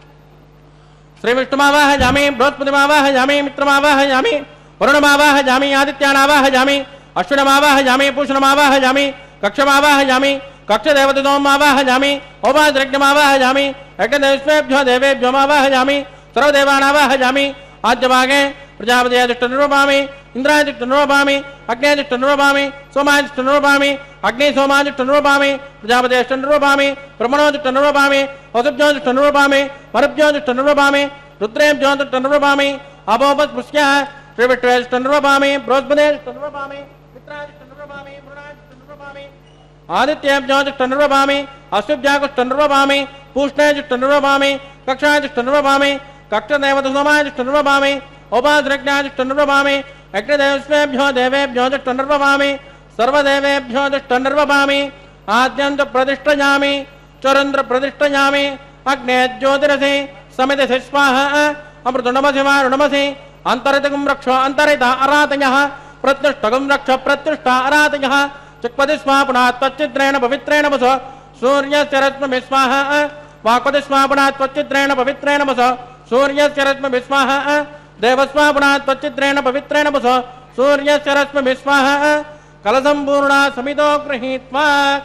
श्रीविष्णुमावाहयामि बृहस्पतिमावाहयामि मित्रमावाहयामि वरुणमावाहयामि आदित्यानावाहयामि अश्विनमावाहयामि पूषणमावाहयामि कक्षमावाहयामि कक्षदेवतोमावाहयामि औपाद्रज्ञमावाहयामि यज्ञदेवेभ्यो देवेभ्योमावाहयामि सर्वदेवानावाहयामि आद्यभागे प्रजापतियादिष्टनिरूपामि इंद्रादिष्टनिरूपामि अग्नेदिष्टनिरूपामि सोमादिष्टनिरूपामि अग्निसोमादिष्टनिरूपामि प्रजापतिष्टनिरूपामि ब्रह्मणोदिष्टनिरूपामि वसुभ्योदिष्टनिरूपामि मरुभ्योदिष्टनिरूपामि रुद्रेभ्योदिष्टनिरूपामि अभोपस्पृश्यः श्रीविष्णुदिष्टनिरूपामि बृहस्पतिष्टनिरूपामि मित्रादिष्टनिरूपामि वरुणादिष्टनिरूपामि आदित्येभ्योदिष्टनिरूपामि अश्विभ्यागुष्टनिरूपामि पूष्णेदिष्टनिरूपामि कक्षादिष्टनिरूपामि कक्षदेवतसोमादिष्टनिरूपामि औपाद्रज्ञादिष्टनिरूपामि यज्ञदेवेभ्यो देवेभ्योदिष्टनिरूपामि सर्वदेवेभ्योदिष्टनिरूपामि आद्यन्त प्रतिष्ठयामि चरन्द्र प्रतिष्ठयामि अग्ने ज्योतिरसि समिति स्वाहा अमृतुनमसि वारुणमसि अन्तरितगं रक्ष अन्तरित अरातयः प्रत्युष्टगं रक्ष प्रत्युष्ट अरातयः चिक्पति स्वापनात् त्वच्चित्रेण पवित्रेण वस सूर्यस्य रश्मिभिः स्वाहा वाक्पति स्वापनात् त्वच्चित्रेण पवित्रेण वस सूर्यस्य रश्मिभिः स्वाहा देवस्वापनात् त्वच्चित्रेण पवित्रेण वस सूर्यस्य रश्मिभिः स्वाहा कलसम्पूर्णा समितो गृहीत्वा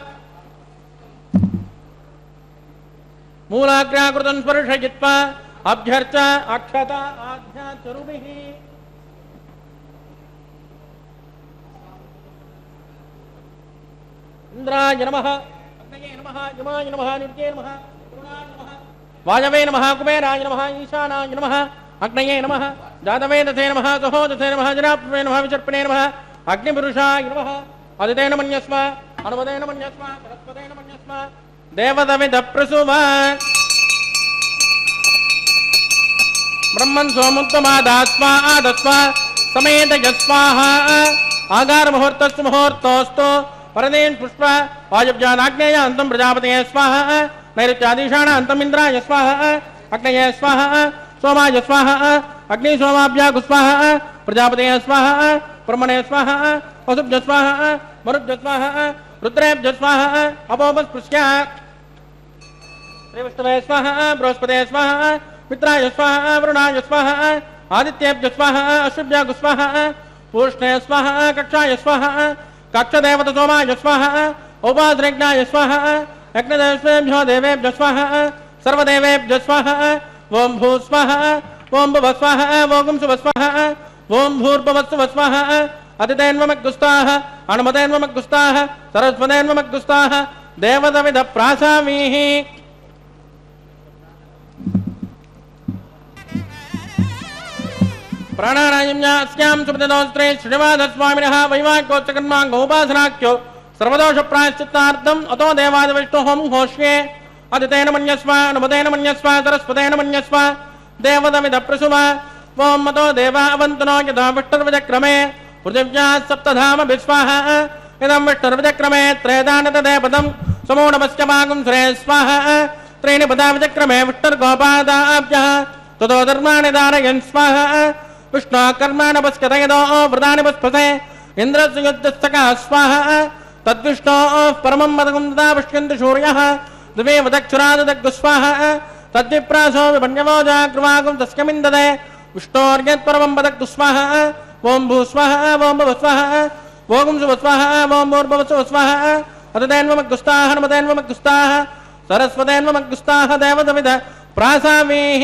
मूलाग्राकृतं स्पर्शयित्वा अभ्यर्च अक्षता आध्यात्मरूपिः इंद्राय नमः अग्नये नमः यमाय नमः नित्ये नमः वरुणाय नमः वायवे नमः कुबेराय नमः ईशानाय नमः अग्नये नमः जातवेदसे नमः सहोदसे नमः जनाप्रे नमः विचर्पणे नमः अग्निपुरुषाय नमः अदितेन मन्यस्व अनुपदेन मन्यस्व सरस्वतेन मन्यस्व देवदविदप्रसुवा ब्रह्मन् सोमुत्तमादास्वा आदस्वा समेत यस्वाहा आगार मुहूर्तस्तु मुहूर्तोस्तु परदेन पुष्प वायुव्यानाग्नेय अंतम प्रजापतये स्वाहा नैऋत्यादिशाण अंतम इंद्राय स्वाहा अग्नये स्वाहा सोमाय स्वाहा अग्नि सोमाभ्यागु स्वाहा प्रजापतये स्वाहा ब्रह्मणे स्वाहा वसुभ्य स्वाहा मरुभ्य स्वाहा रुद्रेभ्य स्वाहा अपोपस्पृश्यः श्रीविष्णवे स्वाहा बृहस्पतये स्वाहा मित्राय स्वाहा वरुणाय स्वाहा आदित्येभ्य स्वाहा अश्विभ्यागु स्वाहा पूष्णे स्वाहा कक्षाय स्वाहा कक्षदेवत सोमाय स्वाहा औपाद्रज्ञाय स्वाहा यज्ञदेवेभ्यो देवेभ्यो स्वाहा सर्वदेवेभ्यो स्वाहा ओम भू स्वाहा ओम भुव स्वाहा ओम शुभ स्वाहा ओम भूर्भुवस्सुव स्वाहा अतिथेन्वमग्गुस्ताः अनुमतेन्वमग्गुस्ताः सरस्वतेन्वमग्गुस्ताः देवदविद प्रासामीः प्राणानायम्यास्यां सुपतिदोस्त्रे श्रीनिवासस्वामिनः वैवाहिकोच्चकर्माङ्गोपासनाख्यो सर्वदोषप्रायश्चित्तार्थम् अतो देवादिविष्णुहों होष्ये अदितेन मन्यस्व अनुमतेन मन्यस्व सरस्वतेन मन्यस्व देवदविदप्रसुव ओं मतो देवा अवन्तनो यथा विष्णुर्विचक्रमे पृथिव्याः सप्तधाम विस्वाहा इदं विष्णुर्विचक्रमे त्रेदानतदेपदं समूढमस्य भागं सुरे स्वाहा त्रीणि पदा विचक्रमे विष्णुर्गोपादाभ्यः ततो धर्माणि धारयन् स्वाहा विष्णु कर्माणपस्कतयदो व्रतानि पुष्पसे इन्द्रस्य युद्धस्तकः स्वाहा तद्विष्णो परमं मदगं तदा पश्यन्ति सूर्यः दिवे वदक्षुरादग्गु स्वाहा तद्विप्रासो विपण्यवो जाग्रवागं तस्यमिन्ददे विष्णोर्यत्परमं वदग्गु स्वाहा ओं भू स्वाहा ओं भुव स्वाहा ఓం శుభస్వాహ ఓం భూర్భువస్సువస్వాహ అతదేన్వమగ్గుస్తాః నమదేన్వమగ్గుస్తాః సరస్వదేన్వమగ్గుస్తాః దేవతవిద ప్రాసామీః.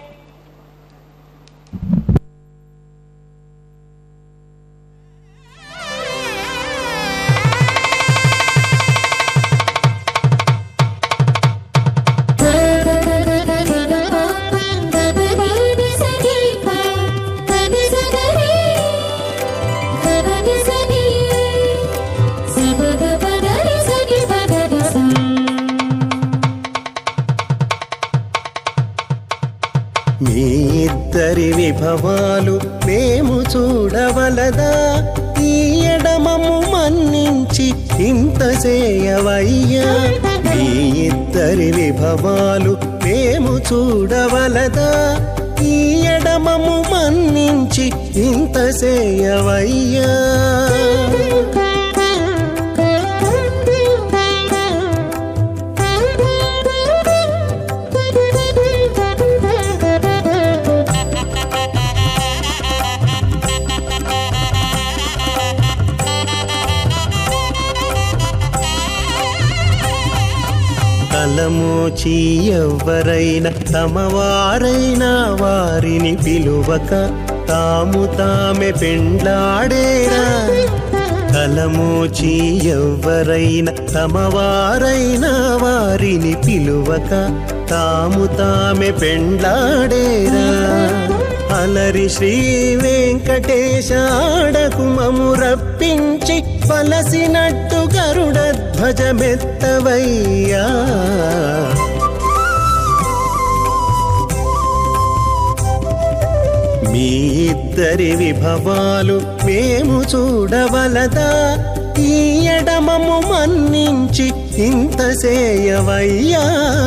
మీ ఇద్దరి విభవాలు మేము చూడవలదా, ఈ ఎడమము మన్నించి ఇంత చేయవయ్యా. మీ ఇద్దరి విభవాలు మేము చూడవలదా, ఈ ఎడమము మన్నించి ఇంత చేయవయ్యా. తలమోచి ఎవ్వరైనా తమవారైనా వారిని పిలువక తాము తామే పెండ్లాడేరా. తలమోచి ఎవ్వరైనా తమవారైనా వారిని పిలువక తాము తామే పెండ్లాడేరా. అలరి శ్రీ వెంకటేశ ఆడకు మము రప్పించి పలసినట్టు గరుడధ్వజమెత్తవయ్యా. మీ ఇద్దరి విభవాలు మేము చూడవలదా, ఈ ఎడమము మన్నించి ఇంత చేయవయ్యా.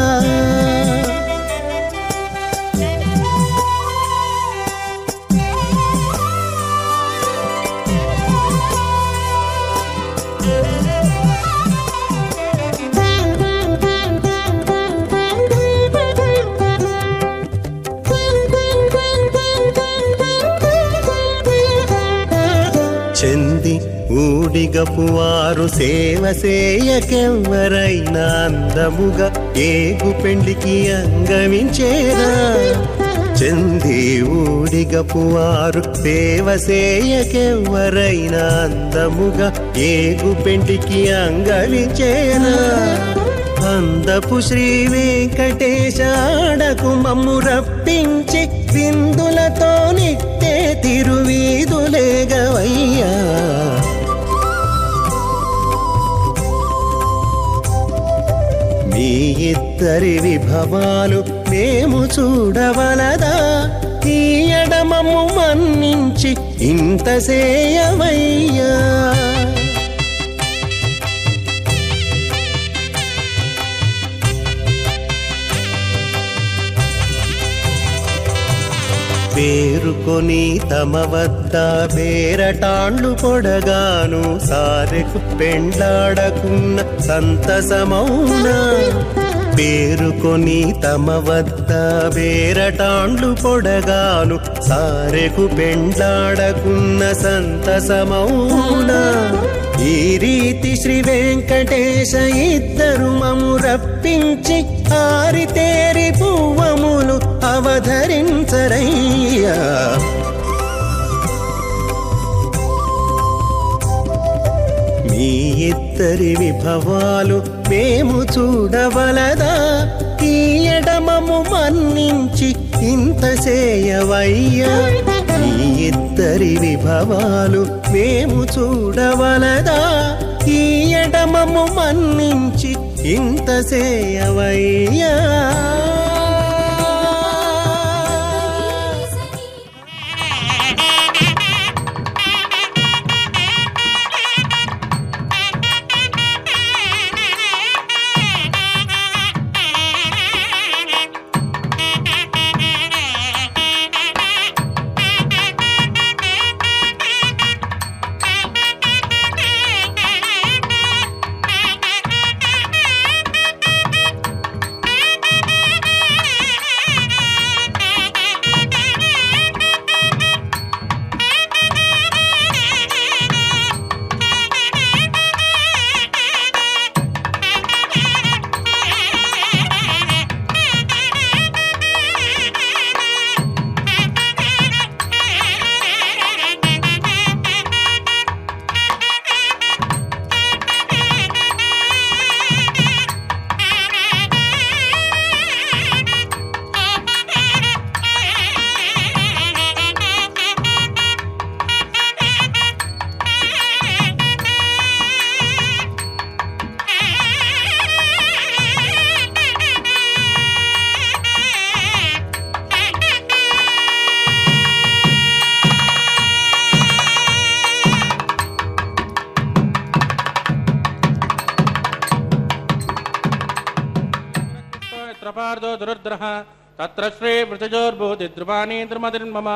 చెంది ఊడిగపు వారు సేవ సేయకెవ్వరైనా అందముగా ఏగు పెండికి అంగవించేరా. చెంది ఊడిగపు వారు సేవ సేయకెవ్వరైనా అందముగా ఏగు పెండికి అంగవించేరా. అందపు శ్రీ వెంకటేశ ఆడకు మమ్ము రప్పించి విందులతో నిట్టే తిరువీధులేగవయ్యా. మీ ఇద్దరి విభవాలు మేము చూడవలదా, ఈ ఎడమము మన్నించి ఇంత చేయవయ్యా. పేరుకొని తమ వద్ద బేరటాండ్లు పొడగాను సారెకు పెండ్లాడకున్న సంతసమౌనా. పేరుకొని తమ వద్ద బేరటాండ్లు పొడగాను సారెకు పెండ్లాడకున్న సంతసమౌనా. ఈ రీతి శ్రీ వెంకటేశ ఇద్దరు మము రప్పించి ఆరితేరి పువ్వములు అవధరించరయ్యా. మీ ఇద్దరి విభవాలు మేము చూడవలదా, ఈ ఎడమము మన్నించి ఇంత చేయవయ్యా. మీ ఇద్దరి విభవాలు మేము చూడవలదా, ఈ ఎడమము మన్నించి ఇంత చేయవయ్యా. पार्थो दुरुद्रः तत्र श्रीवृषजोर्भूतिद्रुपाणि द्रुमतिर्मम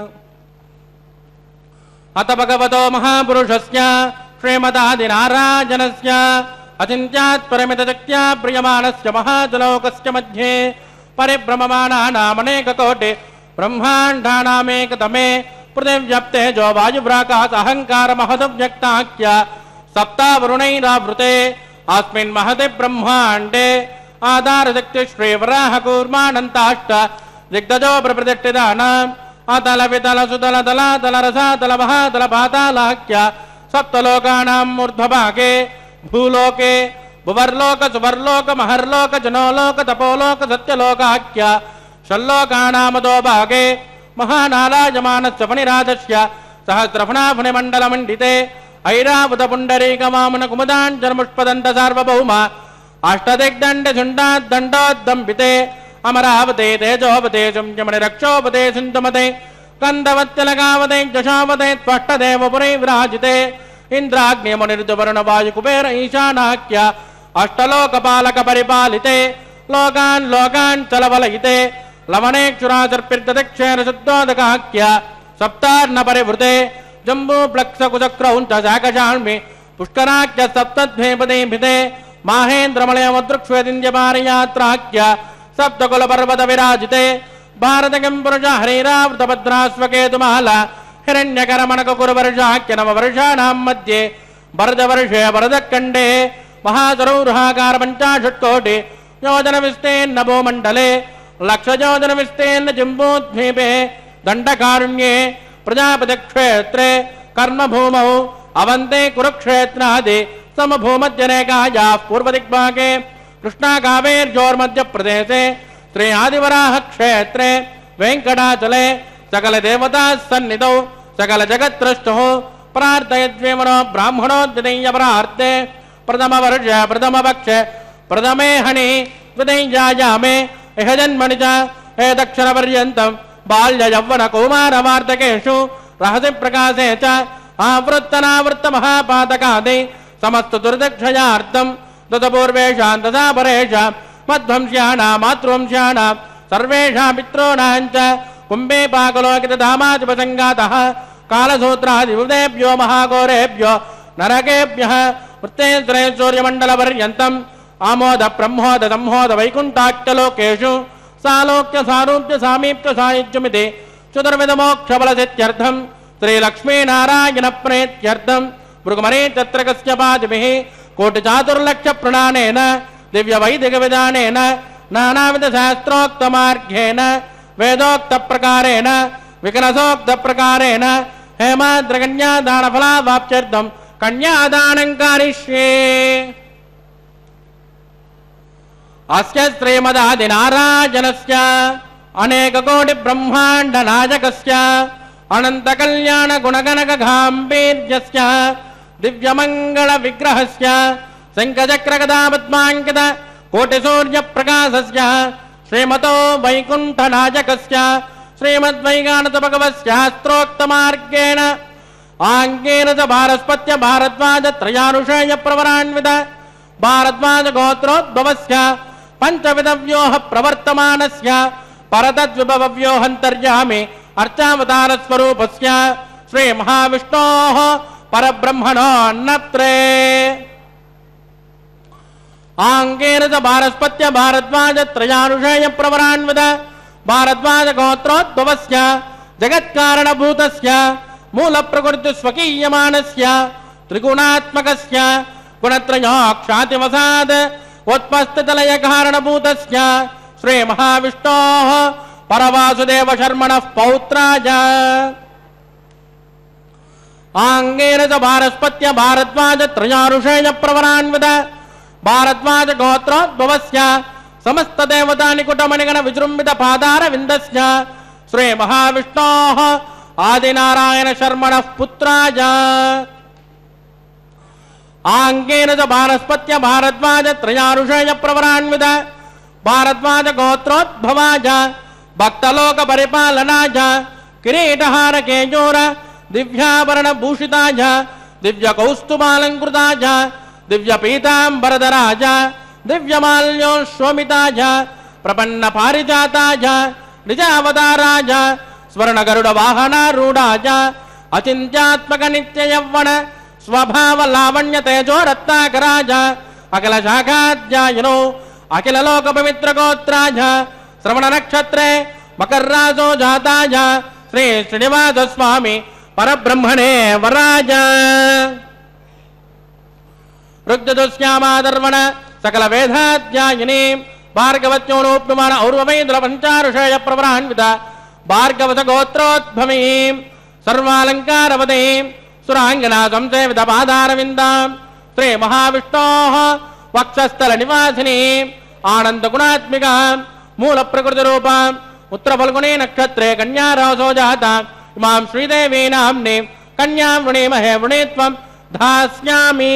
अथ भगवतो महापुरुषस्य श्रीमदादिनारायणस्य अचिन्त्यात् परमितशक्त्या प्रियमाणस्य महाजलोकस्य मध्ये परिभ्रममाणानामनेककोटि ब्रह्माण्डानामेकतमे पृथिव्यप्ते जो वायुव्राकाश अहङ्कार महदव्यक्ताख्य सप्तावरुणैरावृते अस्मिन् महते ब्रह्माण्डे आधारशक्ति श्रीवराहकूर्मानन्ताष्ट दिग्गजो प्रप्रतिष्ठितानाम् अतल वितल सुतल तलातल रसातल महातल पातालाख्य सप्तलोकानाम् ऊर्ध्वभागे भूलोके भुवर्लोक सुवर्लोक महर्लोक जनोलोक तपोलोक सत्यलोकाख्य षल्लोकानामदो भागे महानालायमानस्य फणिराजस्य सहस्रफणाफणिमण्डलमण्डिते ऐरावतपुण्डरीकवामन कुमुदाञ्जनमुष्पदन्त सार्वभौम अष्टदिग्दण्ड झुण्डाद्दण्डोद्दम्बिते अमरावते तेजोवते सुम्यमणि रक्षोपते सुन्दमते कन्दवत्यलगावते जशावते त्वष्टदेवपुरे विराजिते इन्द्राग्निमुनिर्दुवरुणवायुकुबेर ईशानाख्य अष्टलोकपालक परिपालिते लोकान् लोकान् चलवलयिते लवणेक्षुरासर्पिर्दक्षेण शुद्धोदकाख्य सप्तार्न परिवृते जम्बूप्लक्षकुचक्रौञ्च शाकशाल्मि पुष्कराख्य सप्तद्वेपदेभिते माहेन्द्रमलयमदृक्ष्वेदिन्द्यपारयात्राख्य सप्तकुलपर्वत विराजिते भारतकं पुरुष हरिरावृतभद्रास्वकेतुमाला हिरण्यकरमणककुरवर्षाख्य नववर्षाणां मध्ये वरदवर्षे वरदखण्डे महासरौर्हाकार पञ्चाशत्कोटि योजनविस्तीर्ण भूमण्डले लक्षयोजनविस्तीर्ण जम्बूद्वीपे दण्डकारुण्ये प्रजापतिक्षेत्रे कर्मभूमौ अवन्ते कुरुक्षेत्रादि समभूमध्यरेखायाः पूर्वदिग्भागे कृष्णाकावेर्योर्मध्यप्रदेशे श्री आदिवराहक्षेत्रे वेङ्कटाचले सकलदेवताः सन्निधौ सकलजगत्त्रष्टुः प्रार्थयद्वेमनो ब्राह्मणोद्वितीयपरार्थे प्रथमवर्ष प्रथमपक्ष प्रथमे हनि द्वितीयायामे इह जन्मनि च एतक्षरपर्यन्तं बाल्ययौवनकौमारवार्धकेषु रहसि प्रकाशे च आवृत्तनावृत्तमहापातकादि समस्तदुर्दक्षयार्थं ततपूर्वेषां तथा परेषां मध्वंस्याणां मातृवंस्याणां सर्वेषां पितॄणां च कुम्भे पाकलोकितधामादिपसङ्गातः कालसूत्रादिवृतेभ्यो महाघोरेभ्यो नरकेभ्यः वृत्तेन्द्रे सूर्यमण्डलपर्यन्तम् आमोद ब्रह्मोद संहोद वैकुण्ठाख्यलोकेषु सालोक्य सारूप्य सामीप्य सायुज्यमिति चतुर्विधमोक्षफलसिद्ध्यर्थं श्रीलक्ष्मीनारायणप्रीत्यर्थं भृगुमरे तत्र कस्यपादिभिः कोटिचातुर्लक्षप्रणानेन दिव्यवैदिकविधानेन नानाविधशास्त्रोक्तमार्गेण वेदोक्तप्रकारेण विकनसोक्तप्रकारेण हेमाद्रकन्यादानफलावाप्त्यर्थं कन्यादानं कारिष्ये। अस्य श्रीमदादिनारायणस्य अनेककोटिब्रह्माण्डनायकस्य अनन्तकल्याणगुणगणकगाम्भीर्यस्य दिव्यमङ्गलविग्रहस्य शङ्खचक्रगदापद्माङ्कित कोटिसूर्यप्रकाशस्य श्रीमतो वैकुण्ठनायकस्य श्रीमद्वैगानतभगवत्शास्त्रोक्तमार्गेण आङ्गेन च भारस्पत्य भारद्वाजत्रयानुषेयप्रवरान्वित भारद्वाजगोत्रोद्भवस्य पञ्चविधव्योः प्रवर्तमानस्य परतद्विभवव्योऽन्तर्यामि अर्चावतारस्वरूपस्य श्रीमहाविष्णोः परब्रह्मणोऽन्नत्रे आङ्गेन च भारस्पत्य भारद्वाजत्रयानुषेयप्रवरान्वित भारद्वाजगोत्रोद्भवस्य जगत्कारणभूतस्य मूलप्रकृतिस्वकीयमानस्य त्रिगुणात्मकस्य गुणत्रयोक्षातिवसाद उत्पस्थितलयकारणभूतस्य श्रीमहाविष्णोः परवासुदेवशर्मणः पौत्राय आङ्गेन च भारस्पत्य भारद्वाजत्रयानुषेयप्रवरान्वित भारद्वाजगोत्रोद्भवस्य समस्तदेवतानिकुटमणिगण विजृम्भित पादारविन्दस्य श्रीमहाविष्णोः आदिनारायणशर्मणः पुत्राय आङ्गेन च भारस्पत्य भारद्वाजत्रयानुषेयप्रवरान्वित भारद्वाजगोत्रोद्भवाय भक्तलोकपरिपालनाय किरीटहारकेयोर दिव्याभरणभूषिताय दिव्यकौस्तुभालङ्कृताय दिव्यपीताम्बरधराय दिव्यमाल्योशोभिताय प्रपन्न पारिजाताय निजावताराय स्वर्ण गरुड़ वाहनारूढ़ाय अचिंत्यात्मक नित्य यौवन स्वभाव लावण्य तेजो रत्नाकराय अखिल शाखाध्यायनो अखिल लोक पवित्र गोत्राय श्रवण नक्षत्रे मकर राजो जाताय श्री श्रीनिवास स्वामी परब्रह्मणे वराय ऋग्यजुष्यामादर्वण सकल वेदाध्यायिनी भार्गवत्योनोप्यमान और्वमेन्द्र पंचारुषेय प्रवरान्वित भार्गवत गोत्रोद्भवी सर्वालंकारवती सुरांगना संसेवित पादारविन्दां श्री महाविष्णोः वक्षस्थल निवासिनी आनंद गुणात्मिका मूल प्रकृति रूपा उत्तर फल्गुनी नक्षत्रे कन्या रासो जाता इमां श्रीदेवी नाम्नी कन्यां वृणीमहे वृणीत्वं धास्यामि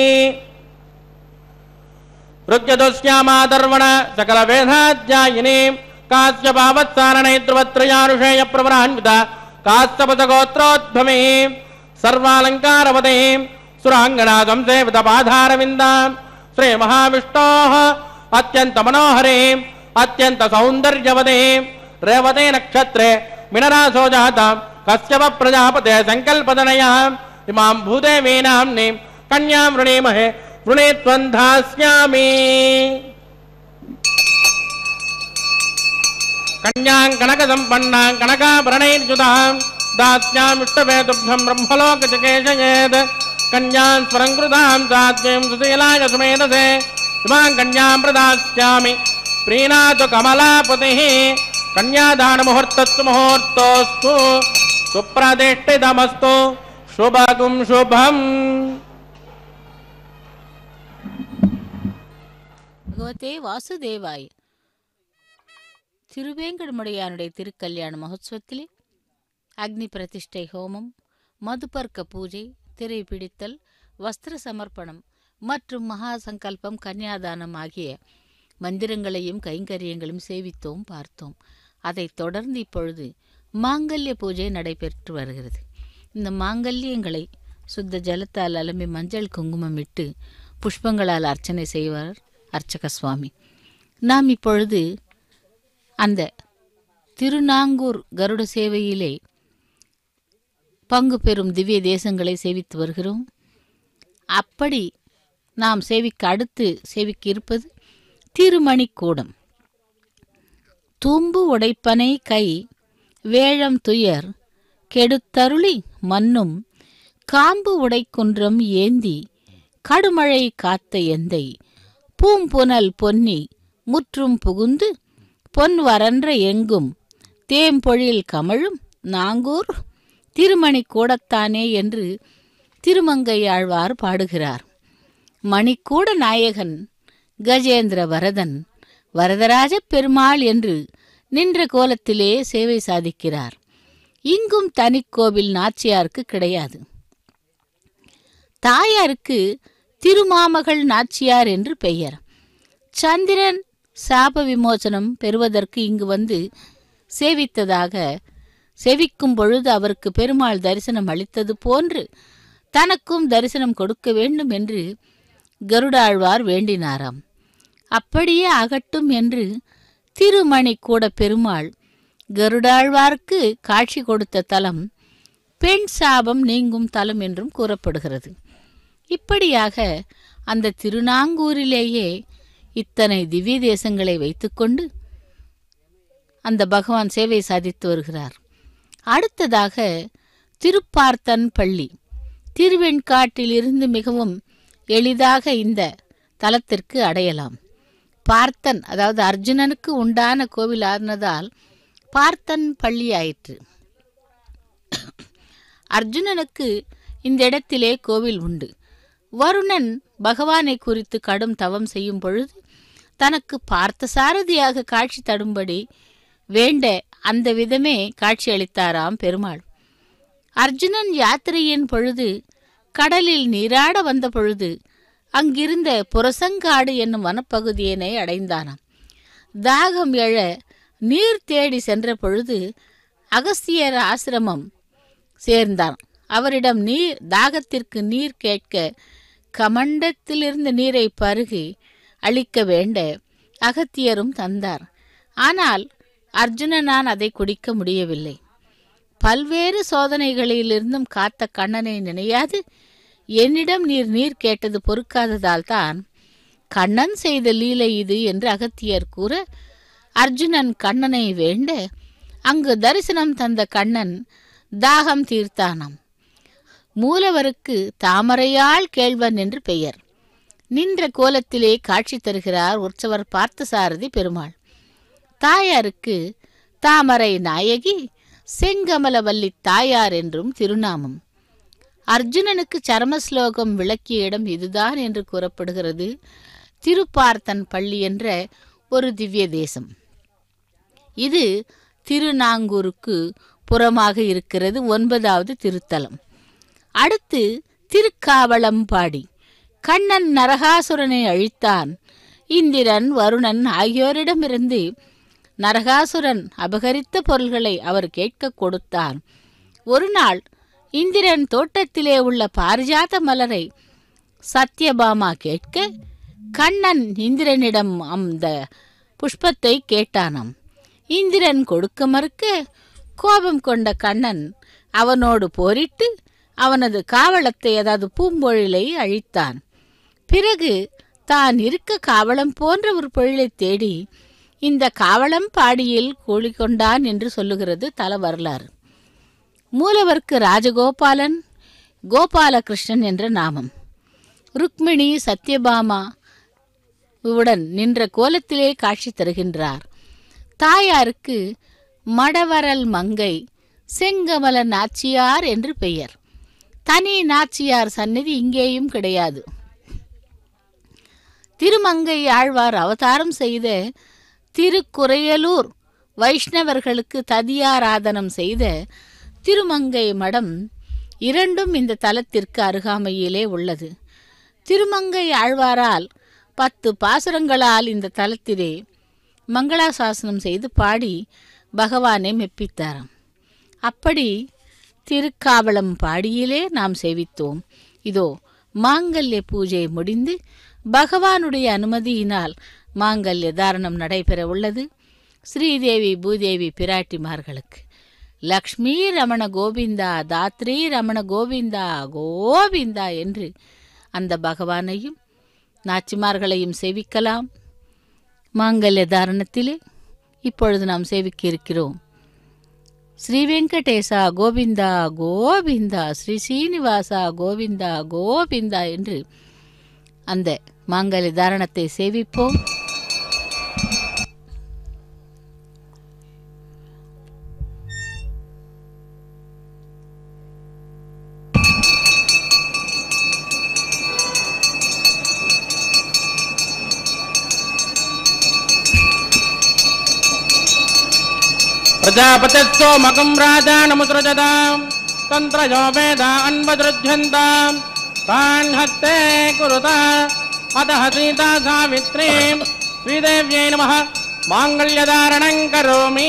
ऋग्यजुष्यामादर्वण सकल वेदाध्यायिनी काश्यपावत्सारणे ध्रुवत्रयानुषेय प्रवरान्वित काश्यपत गोत्रोद्भवी सर्वालंकारवती सुरांगना संसेवित पादारविन्दां श्री महाविष्णोः अत्यंत मनोहरे अत्यंत सौंदर्यवते रेवते नक्षत्रे मिनरासो जाता कश्यप प्रजापते संकल्पतनया इमां भूदेवी नाम्नी कन्यां वृणीमहे वृणीत्वं धास्यामि कन्यां कनक संपन्नां कनकाभरणैर्युतां दास्यामिष्टवे तुभ्यं ब्रह्मलोकचिकेशयेत् कन्यां स्वरङ्कृतां साध्वीं सुशीलाय सुमेधसे इमां कन्यां प्रदास्यामि प्रीणातु कमलापतिः कन्यादान मुहूर्तस्तु मुहूर्तोस्तु सुप्रतिष्ठितमस्तु शुभगुं शुभम् பகவதே வாசுதேவாய். திருவேங்கடமுடையானுடைய திருக்கல்யாண மகோத்சவத்திலே அக்னி பிரதிஷ்டை ஹோமம், மதுபர்க்க பூஜை, திரை பிடித்தல், வஸ்திர சமர்ப்பணம் மற்றும் மகா சங்கல்பம், கன்னியாதானம் ஆகிய மந்திரங்களையும் கைங்கரியங்களையும் சேவித்தோம், பார்த்தோம். அதைத் தொடர்ந்து இப்பொழுது மாங்கல்ய பூஜை நடைபெற்று வருகிறது. இந்த மாங்கல்யங்களை சுத்த ஜலத்தால் அலம்பி மஞ்சள் குங்குமம் இட்டு புஷ்பங்களால் அர்ச்சனை செய்வார் அர்ச்சக சுவாமி. நாம் இப்பொழுது அந்த திருநாங்கூர் கருட சேவையிலே பங்கு பெறும் திவ்ய தேசங்களை சேவித்து வருகிறோம். அப்படி நாம் அடுத்து சேவிக்க இருப்பது திருமணிக்கூடம். தும்பு உடைப்பனை கை வேழம் துயர் கெடுத்தருளி மன்னும் காம்பு உடைக்குன்றம் ஏந்தி கடுமழை காத்த எந்தை பூம்புனல் பொன்னி முற்றும் புகுந்து பொன் வரன்ற எங்கும் தேம்பொழில் கமழும் நாங்கூர் திருமணி கூடத்தானே என்று திருமங்கையாழ்வார் பாடுகிறார். மணிக்கூட நாயகன் கஜேந்திர வரதன் வரதராஜ பெருமாள் என்று நின்ற கோலத்திலே சேவை சாதிக்கிறார். இங்கும் தனிக்கோவில் நாச்சியாருக்கு கிடையாது. தாயாருக்கு திருமாமகள் நாச்சியார் என்று பெயர். சந்திரன் சாப விமோசனம் பெறுவதற்கு இங்கு வந்து சேவிக்கும் பொழுது அவருக்கு பெருமாள் தரிசனம் அளித்தது போன்று தனக்கும் தரிசனம் கொடுக்க வேண்டும் என்று கருடாழ்வார் வேண்டினாராம். அப்படியே ஆகட்டும் என்று திருமணி கூட பெருமாள் கருடாழ்வார்க்கு காட்சி கொடுத்த தலம் பெண் சாபம் நீங்கும் தலம் என்றும் கூறப்படுகிறது. இப்படியாக அந்த திருநாங்கூரிலேயே இத்தனை திவ்ய தேசங்களை வைத்துக்கொண்டு அந்த பகவான் சேவை சாதித்து வருகிறார். அடுத்ததாக திருப்பார்த்தன் பள்ளி. திருவெண்காட்டிலிருந்து மிகவும் எளிதாக இந்த தலத்திற்கு அடையலாம். பார்த்தன் அதாவது அர்ஜுனனுக்கு உண்டான கோவில் ஆனதால் பார்த்தன் பள்ளி ஆயிற்று. அர்ஜுனனுக்கு இந்த இடத்திலே கோவில் உண்டு. வருணன் பகவானை குறித்து கடும் தவம் செய்யும் பொழுது தனக்கு பார்த்த சாரதியாக காட்சி தடும்படி வேண்ட அந்த விதமே காட்சி அளித்தாராம் பெருமாள். அர்ஜுனன் யாத்திரையின் பொழுது கடலில் நீராட வந்த பொழுது அங்கிருந்த புரசங்காடு என்னும் வனப்பகுதியினை அடைந்தானாம். தாகம் எழ நீர் தேடி சென்ற பொழுது அகஸ்தியர் ஆசிரமம் சேர்ந்தான். அவரிடம் தாகத்திற்கு நீர் கேட்க கமண்டத்திலிருந்து நீரை பருகி அளிக்க வேண்ட அகத்தியரும் தந்தார். ஆனால் அர்ஜுனனால் அதை குடிக்க முடியவில்லை. பல்வேறு சோதனைகளிலிருந்தும் காத்த கண்ணனை நினையாது என்னிடம் நீர் கேட்டது பொறுக்காததால் தான் கண்ணன் செய்த லீலை இது என்று அகத்தியர் கூற, அர்ஜுனன் கண்ணனை வேண்ட அங்கு தரிசனம் தந்த கண்ணன் தாகம் தீர்த்தானாம். மூலவருக்கு தாமரையாள் கேள்வன் என்று பெயர். நின்ற கோலத்திலே காட்சி தருகிறார் உற்சவர் பார்த்தசாரதி பெருமாள். தாயாருக்கு தாமரை நாயகி செங்கமலவல்லி தாயார் என்றும் திருநாமம். அர்ஜுனனுக்கு சரமஸ்லோகம் விளக்கிய இடம் இதுதான் என்று கூறப்படுகிறது. திருப்பார்த்தன் பள்ளி என்ற ஒரு திவ்ய தேசம். இது திருநாங்கூருக்கு புறமாக இருக்கிறது. 9வது திருத்தலம். அடுத்து திருக்காவளம்பாடி. கண்ணன் நரகாசுரனை அழித்தான். இந்திரன் வருணன் ஆகியோரிடமிருந்து நரகாசுரன் அபகரித்த பொருள்களை அவர் கேட்க கொடுத்தான். ஒரு நாள் இந்திரன் தோட்டத்திலே உள்ள பாரிஜாத மலரை சத்யபாமா கேட்க, கண்ணன் இந்திரனிடம் அந்த புஷ்பத்தை கேட்டானாம். இந்திரன் கொடுக்க மறுக்க கோபம் கொண்ட கண்ணன் அவனோடு போரிட்டு அவனது காவலத்தை, அதாவது பூம்பொழிலை அழித்தான். பிறகு தான் இருக்க காவலம் போன்ற ஒரு பொழிலை தேடி இந்த காவலம் பாடியில் கூடிக்கொண்டான் என்று சொல்லுகிறது தல வரலாறு. மூலவருக்கு ராஜகோபாலன், கோபாலகிருஷ்ணன் என்ற நாமம். ருக்மிணி சத்யபாமா உடன் நின்ற கோலத்திலே காட்சி தருகின்றார். தாயாருக்கு மடவரல் மங்கை செங்கமல நாச்சியார் என்று பெயர். தனி நாச்சியார் சந்நிதி இங்கேயும் கிடையாது. திருமங்கை ஆழ்வார் அவதாரம் செய்த திருக்குறையலூர் வைஷ்ணவர்களுக்கு ததியாராதனம் செய்த திருமங்கை மடம் இரண்டும் இந்த தலத்திற்கு அருகாமையிலே உள்ளது. திருமங்கை ஆழ்வாரால் 10 பாசுரங்களால் இந்த தலத்திலே மங்களாசாசனம் செய்து பாடி பகவானை மெப்பித்தாராம். அப்படி திருக்காவளம் பாடியிலே நாம் சேவித்தோம். இதோ மாங்கல்ய பூஜை முடிந்து பகவானுடைய அனுமதியினால் மாங்கல்ய தாரணம் நடைபெற உள்ளது. ஸ்ரீதேவி பூதேவி பிராட்டிமார்களுக்கு லக்ஷ்மி ரமண கோவிந்தா, தாத்ரி ரமண கோவிந்தா கோவிந்தா என்று அந்த பகவானையும் நாச்சிமார்களையும் சேவிக்கலாம். மாங்கல்ய தாரணத்திலே இப்பொழுது நாம் சேவிக்க இருக்கிறோம். ஸ்ரீ வெங்கடேசா கோவிந்தா கோவிந்தா, ஸ்ரீ சீனிவாசா கோவிந்தா கோவிந்தா என்று அந்த மாங்கல்ய தாரணத்தை சேவிப்போம். प्रजापतिस्सो मकं राजानमुसृजतां तन्त्रयो वेदा अन्वदृध्यन्तां तान् हस्ते कुरुता अतः सीता सावित्री श्रीदेव्यै नमः माङ्गल्यधारणं करोमि.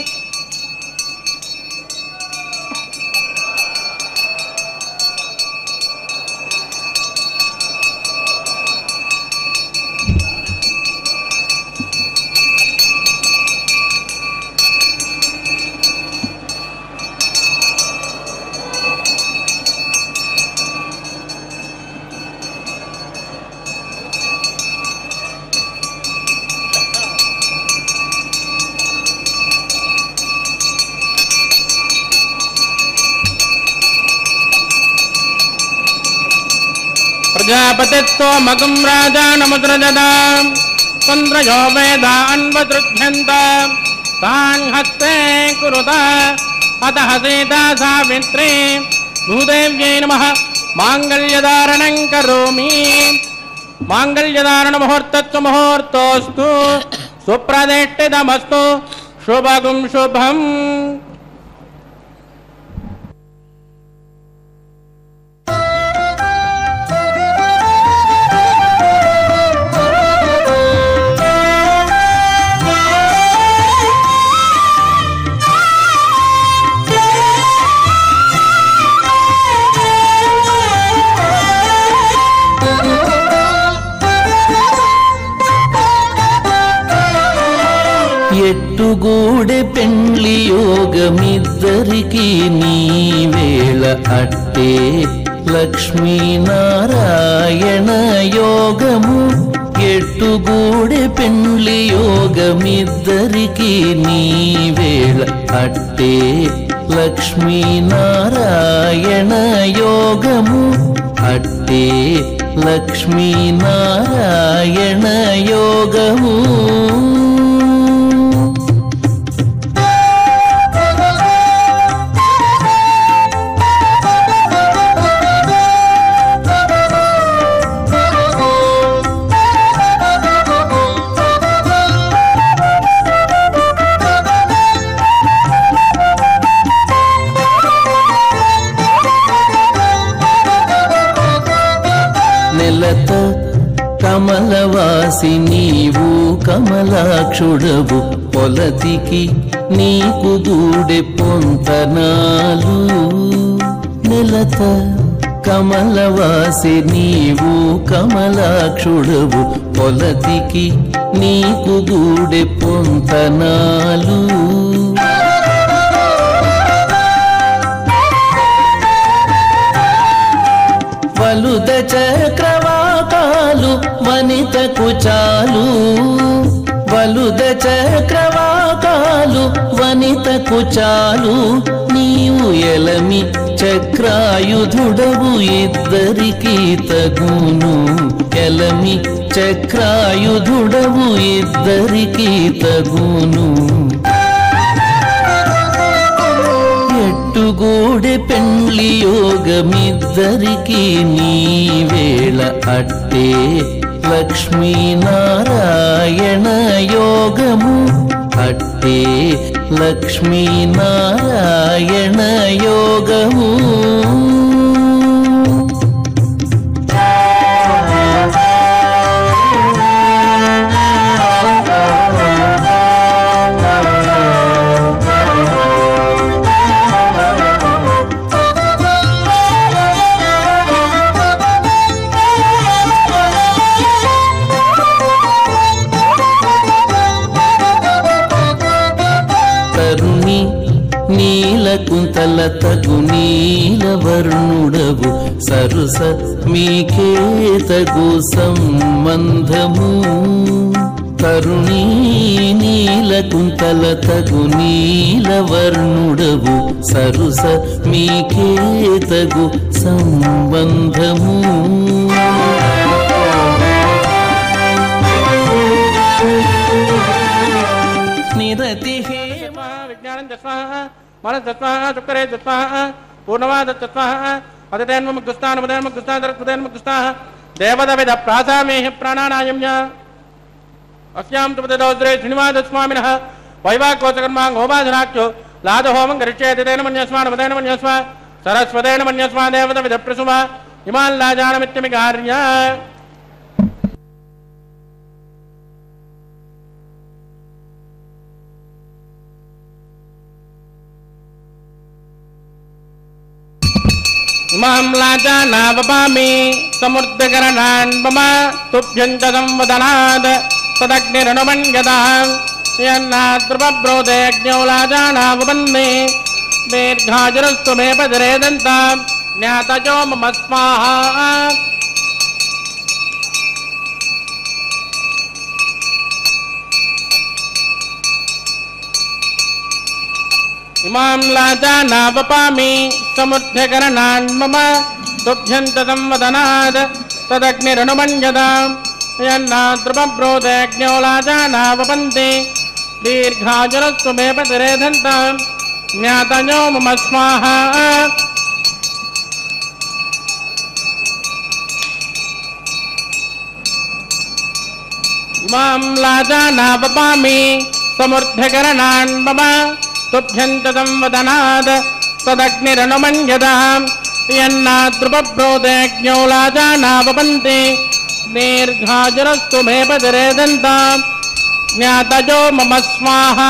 प्रजापतिस्सो मकं राजानमुसृजतां तन्त्रयो वेदा अन्वदृध्यन्तां तान् हस्ते कुरुता अतः सीता सावित्री भूदेव्यै नमः माङ्गल्यधारणं करोमि. माङ्गल्यधारण मुहूर्तस्तु मुहूर्तोऽस्तु सुप्रतिष्ठितमस्तु शुभगुं शुभम्. ఎట్టుగూడె పెండ్లి యోగమిద్దరికి నీ వేళ అట్టే లక్ష్మీనారాయణ యోగము ఎట్టుగూడె పెండ్లి యోగమిద్దరికి నీ వేళ అట్టే లక్ష్మీనారాయణ యోగము అట్టే లక్ష్మీనారాయణ యోగము కమలవాసి నీవు కమలాక్షుడవు పొలతికి నీకు గూడె పొంతనాలు నెలత కమలవాసి నీవు కమలాక్షుడవు పొలతికి నీకు గూడె పొంతనాలు వలుద చక్రవాకాలు వనితకు చాలు వలుద చక్రవాకాలు వనితకు చాలు నీవు ఎలమి చక్రాయుధుడవు ఇద్దరికి తగును ఎలమి చక్రాయుధుడవు ఇద్దరికి తగును ఎట్టుగూడె పెండ్లి యోగమిద్దరికి నీ వేళ అట్టే లక్ష్మీనారాయణ యోగము అట్టే లక్ష్మీనారాయణ యోగము నీలకుంతల తగు నీలవర్ణుడవు సరుస మీకే తగు సంబంధము తరుణీ నీలకుంతల తగు నీలవర్ణుడవు సరుస మీకే తగు సంబంధము నిరతి విజ్ఞానం తస్వాహ మనస్ తస్వాహ శుక్రే తస్వాహ పూర్ణమాద తస్వాహ పదతేన్ముగ్గుస్థానపదేన్ముగ్గుస్థానరక్తదేన్ముగ్గుస్థాహ దేవదవిద ప్రాసామేహ ప్రాణానాయమ్య అస్యాం తుపదోద్రే శ్రీనివాసస్వామినః వైవాకోచకర్మా గోపాధనాఖ్యో లాదహోమం గరిష్యేతి తేన మన్యస్మానపదేన మన్యస్మా సరస్వతేన మన్యస్మా దేవదవిద ప్రసుమ ఇమాల్లాజానమిత్యమికార్య ఇమాం లాజానావపామి సమృద్ధకరణాన్ మమ తుభ్యం చ సంవదనాద్ తదగ్నిరణమన్యతాం యన్నాద్రుపబ్రోదేజ్ఞౌ లాజానావపన్నే దీర్ఘాజురస్తు మే పదరేదంతాం జ్ఞాతజో మమ స్వాహా ఇమాం లాజానావపామి సముద్ధకరణాన్ మమ తుభ్యం చ సంవదనాద్ తదగ్నిరణమన్యతాం యన్నాద్రుపబ్రోదేజ్ఞౌ లాజానావపన్నే దీర్ఘాజురస్తు మే పతిరేధంతాం జ్ఞాతజో మమ స్వాహా ఇమాం లాజానావపామి సమృద్ధకరణాన్ మమ తుభ్యం చ సంవదనాద్ తదగ్నిరణమన్యతాం యన్నాద్రుపబ్రోదేజ్ఞౌ లాజానావపన్నే దీర్ఘాజురస్తు మే పతిరేదంతాం జ్ఞాతజో మమ స్వాహా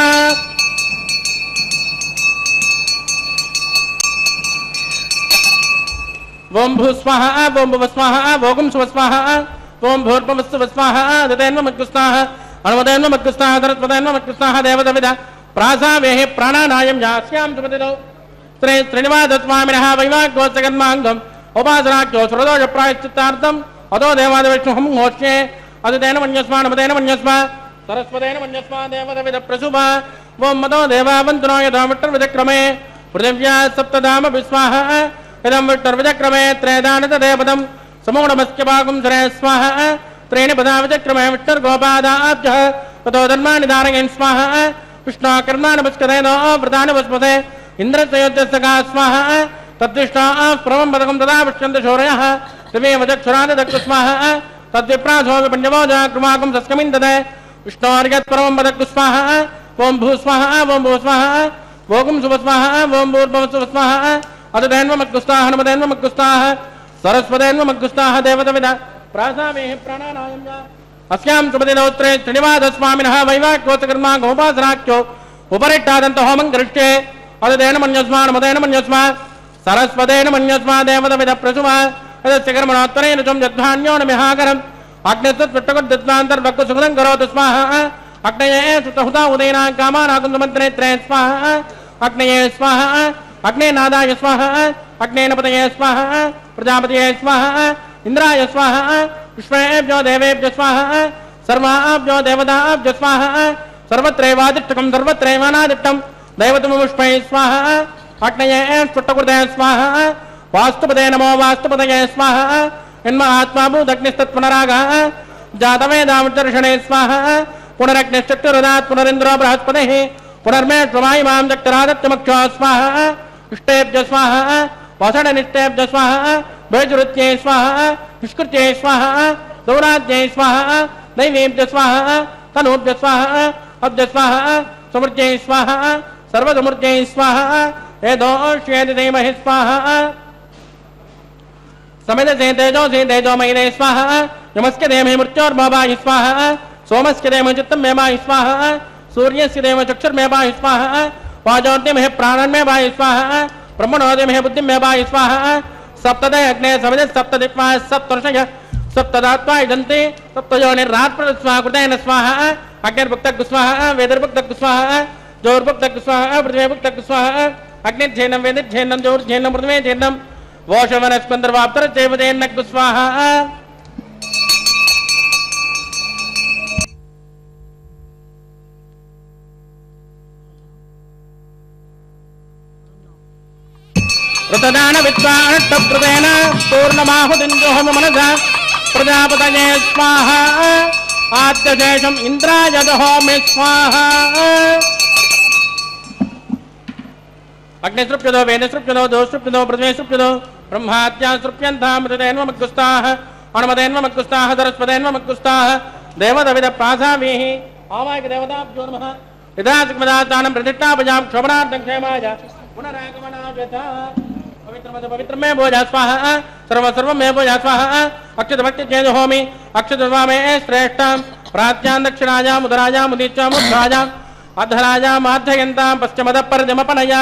ఓం భూస్వాహ ఓం భువస్వాహ ఓం శువస్వాహ ఓం భూర్భువస్సువస్వాహ దతేన్మగ్గుస్వాహ हनुमतेन्वमत्कृष्णाः सरस्वतेन्वमत्कृष्णाः देवतविद प्रासावेहि प्राणानायं यास्यां सुमतिदौ श्री श्रीनिवासस्वामिनः वैवाग्योत्सकर्माङ्गम् उपासनाख्यो सुरदोष प्रायश्चित्तार्थम् अतो देवादिविष्णुहं घोष्ये अदितेन मन्यस्मा नमतेन मन्यस्मा सरस्वतेन मन्यस्मा देवतविद प्रसुभा वों मतो देवावन्तनो यथा विष्णुर्विचक्रमे पृथिव्या सप्तधाम विस्वाहा इदं विष्णुर्विचक्रमे त्रयदानतदेवदं समूढमस्क्यभागं सुरे स्वाहा त्रीणि पदा विचक्रमे विष्णुर्गोपादाब्जः ततो धर्माणि धारयन् स्वाहा विष्णुकर्माणपुष्करेण वृतानुपस्पते इन्द्रस्योद्यस्तका स्वाहा तद्विष्णाः प्रमं पदकं तदा पश्यन्ति शौर्यः त्रिमेव चक्षुरादिदक्तु स्वाहा तद्विप्रासो विपञ्चमो जाकृमाकं सस्कमिन्दते विष्णोर्यत्परमं पदक्तु स्वाहा ओं भू स्वाहा ओं भू स्वाहा भोगुं शुभ स्वाहा ओं भूर्भुवः शुभ स्वाहा अदितेन्वमत्कुस्ताः हनुमतेन्वमत्कुस्ताः सरस्वतेन्वमत्कुस्ताः देवतविद प्रासावेहि प्राणानायं अस्यां सुमतिदौत्रे श्रीनिवासस्वामिनः वैवाग्योत्सकर्माङ्गमुपासनाख्यो उपरिष्टादन्त होमं करिष्ये अदितेन मन्यस्मा नमतेन मन्यस्मा सरस्वतेन मन्यस्मा देवतविद प्रसुमा यदस्य कर्मणोत्तरेण चं यद्धान्यो न मिहाकरम् अग्निस्तत्पट्टकुद्दित्वान्तर्भक्तु सुखदं करोतु स्वाहा अग्नये सुतहुता उदयना कामानाकुन्दमन्त्रे त्रये स्वाहा अग्नये स्वाहा अग्ने नादाय स्वाहा अग्नेन पतये स्वाहा प्रजापतये स्वाहा इंद्राय स्वाहा विश्वेभ्यो देवेभ्यो स्वाहा सर्वाभ्यो देवताभ्यो स्वाहा सर्वत्रैवादिष्टकं सर्वत्रैवानादिष्टं दैवतमुष्पै स्वाहा अग्नये सुट्टकृते स्वाहा वास्तुपदे नमो वास्तुपदये स्वाहा इन्मात्मा भूदग्निस्तत्पुनरागः जातवेदामुदर्शने स्वाहा पुनरग्निश्चक्षुरुदात् पुनरिन्द्रो बृहस्पतिः पुनर्मे स्वमायिमां चक्रादत्यमक्षो स्वाहा इष्टेभ्य स्वाहा वसणनिष्टेभ्य स्वाहा भेजुरुत्यै स्वाहा निष्कृत्यै स्वाहा दौराज्यै स्वाहा दैवेभ्य स्वाहा तनूभ्य स्वाहा अब्ज स्वाहा समृत्यै स्वाहा सर्वसमृत्यै स्वाहा एदोष्येति धीमहि स्वाहा समिधसे तेजोसी तेजोमयिने स्वाहा यमस्य देमहि मृत्योर्भवाहि स्वाहा सोमस्य देमहि चित्तं मे वाहि स्वाहा सूर्यस्य देमहि चक्षुर्मे वाहि स्वाहा वाजोर्देमहि प्राणन्मे वाहि स्वाहा ब्रह्मणो देमहि बुद्धिं मे वाहि स्वाहा सप्तदे अग्ने समिधे सप्तदिक्पाः सप्तर्षय सप्तदात्वा इदन्ति सप्तयोनिर्रात्प्रद स्वाहा कृतेन स्वाहा अग्निर्भुक्तः स्वाहा वेदर्भुक्तः स्वाहा जोर्भुक्तः स्वाहा पृथ्वीभुक्तः स्वाहा अग्निर्छेन्नं वेदिर्छेन्नं जोर्छेन्नं पृथ्वीछेन्नं वोषवनस्कन्दर्वाप्तरचैवदेन्नः स्वाहा ऋतदान विद्वानष्टप्रदेन पूर्णमाहुतिञ्जोहमि मनसा प्रजापतये स्वाहा आद्यशेषम् इन्द्राय दहोमि स्वाहा अग्निसृप्यदो वेदसृप्यदो दोसृप्यदो पृथ्वीसृप्यदो ब्रह्मात्या सृप्यन्तामृतेन्वमग्गुस्ताः अनुमतेन्वमग्गुस्ताः सरस्वतेन्वमग्गुस्ताः देवतविद प्रासावीः आवायक देवताभ्यो नमः यदाचिकमदाचानं प्रतिष्ठापजां क्षोभनार्थं क्षेमाय पुनरागमनाव्यथा पवित्रमे भोजा स्वाहा सर्वमे भोजा स्वाहा अक्षतभक्तिचेदहोमि अक्षतस्वामे श्रेष्ठां प्राच्यां दक्षिणायां उदरायां उदीच्यां उद्धायां अधरायां माध्ययन्तां पश्चिमदः परजमपनया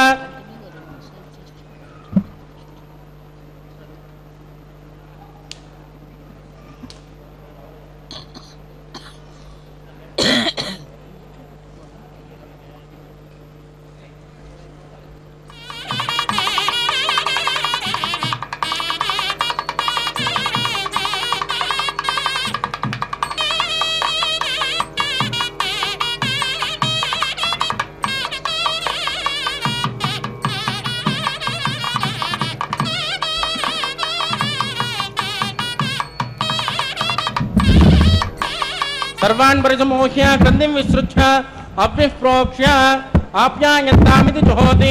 सर्वान् परिसमोह्य क्रन्दिं विसृज्य अभ्युप्रोक्ष्य आप्यायन्तामिति जुहोति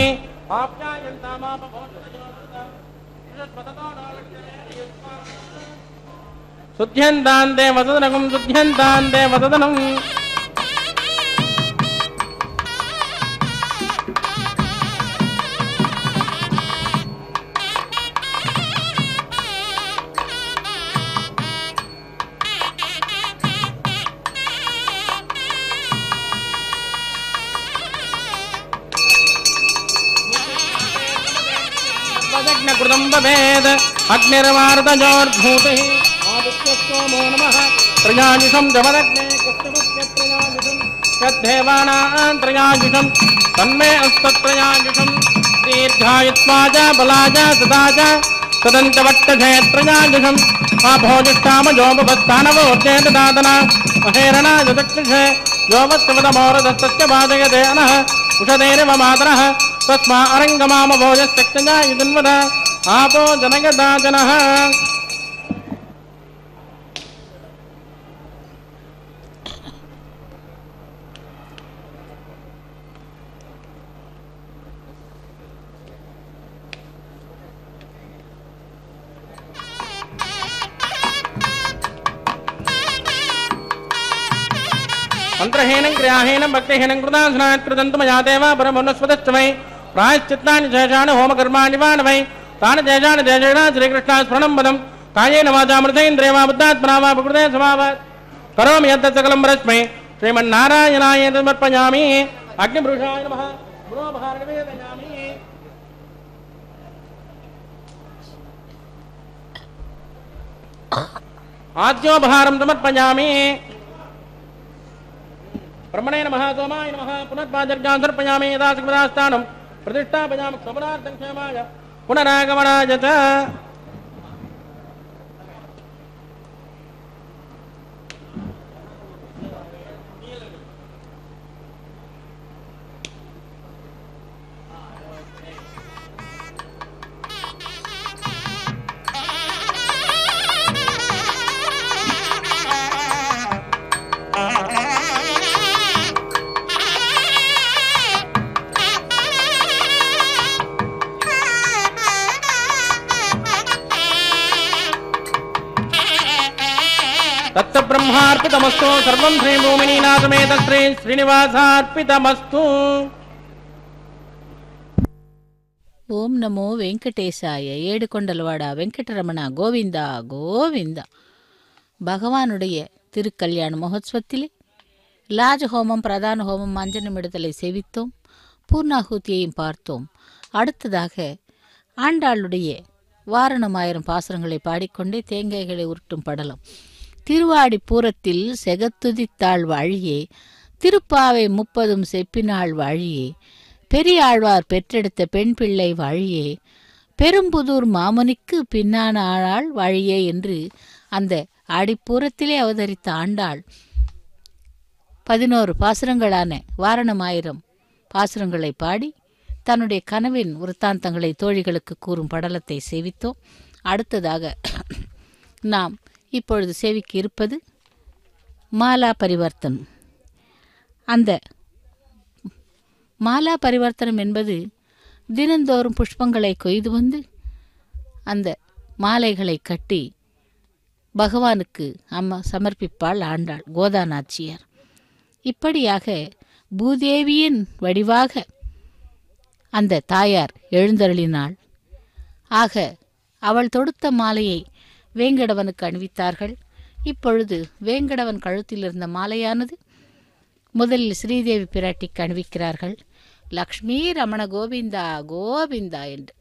शुद्ध्यन्तान्ते वसदनकं शुद्ध्यन्तान्ते वसदनम् कृतं भवेद अग्निर्वार्तजोर्भूतिः आदित्यस्तोमो नमः त्रयायुषं जमदग्ने कृष्णमुख्यत्रयायुषं यद्धेवानां त्रयायुषं तन्मे अस्तत्रयायुषं दीर्घायुत्वा च बला च सदा च सदन्तवट्टधे त्रयायुषं आभोजिष्ठामजोपस्थानवोच्चेतदातना महेरणा जदक्षिषे योवत्सवदमोरदस्तस्य बाधयते अनः उषधेरिव मातरः तस्मा अरङ्गमामभोजस्तक्तजा युधन्वद आपो जनगदाजनः मंत्रहीनं क्रियाहीनं भक्तिहीनं कृतांसनात् कृतन्तु मया देव परमोन्नस्वतश्च वै प्रायश्चित्तानि शेषाणि होमकर्माणि वा न वै तानि शेषाणि देशेन श्रीकृष्णास्मरणं पदं कायेन वाचा मृतेन्द्रिये वा बुद्धात्मना वा प्रकृते समावात् करोमि यत्तत् सकलं परस्मै श्रीमन्नारायणाय समर्पयामि अग्निपुरुषाय नमः गुणोपहारणे दयामि आद्योपहारं समर्पयामि ब्रह्मणे नमः सोमाय नमः पुनर्पादर्गां समर्पयामि यदासकदास्थानं प्रतिष्ठापयामि क्षमनार्थं क्षेमाय पुनरागमनाय च तत्ब्रह्मार्पितमस्तु सर्वं श्रीभूमिनीनाथमेत श्री श्रीनिवासार्पितमस्तु ஓம் நமோ வெங்கடேசாய. ஏடுகொண்டல்வாடா வெங்கடரமணா கோவிந்தா கோவிந்தா. பகவானுடைய திருக்கல்யாண மகோத்சவத்திலே லாஜஹோமம் பிரதான ஹோமம் அஞ்சனமிடுதலை சேவித்தோம். பூர்ணாகூத்தியையும் பார்த்தோம். அடுத்ததாக ஆண்டாளுடைய வாரணமாயிரம் பாசுரங்களை பாடிக்கொண்டே தேங்காய்களை உருட்டும் படலம். திருவாடி பூரத்தில் செகத்துதித்தாள் வாழியே, திருப்பாவை 30 செப்பினாள் வாழியே, பெரியாழ்வார் பெற்றெடுத்த பெண் பிள்ளை வாழியே, பெரும்புதூர் மாமுனிக்கு பின்னான ஆளாள் வாழியே என்று அந்த ஆடிப்பூரத்திலே அவதரித்த ஆண்டாள் 11 பாசுரங்களான வாரணமாயிரம் பாசுரங்களை பாடி தன்னுடைய கனவின் விருத்தாந்தங்களை தோழிகளுக்கு கூறும் படலத்தை சேவித்தோம். அடுத்ததாக நாம் இப்பொழுது சேவிக்க இருப்பது மாலா பரிவர்த்தனம். அந்த மாலா பரிவர்த்தனம் என்பது தினந்தோறும் புஷ்பங்களை கொய்து வந்து அந்த மாலைகளை கட்டி பகவானுக்கு அம்மா சமர்ப்பிப்பாள் ஆண்டாள் கோதாநாச்சியார். இப்படியாக பூதேவியின் வடிவாக அந்த தாயார் எழுந்தருளினாள். ஆக அவள் தொடுத்த மாலையை வேங்கடவனுக்கு அணிவித்தார்கள். இப்பொழுது வேங்கடவன் கழுத்தில் இருந்த மாலையானது முதலில் ஸ்ரீதேவி பிராட்டிக்கு அணிவிக்கிறார்கள். லக்ஷ்மி ரமண கோவிந்தா கோவிந்தா என்று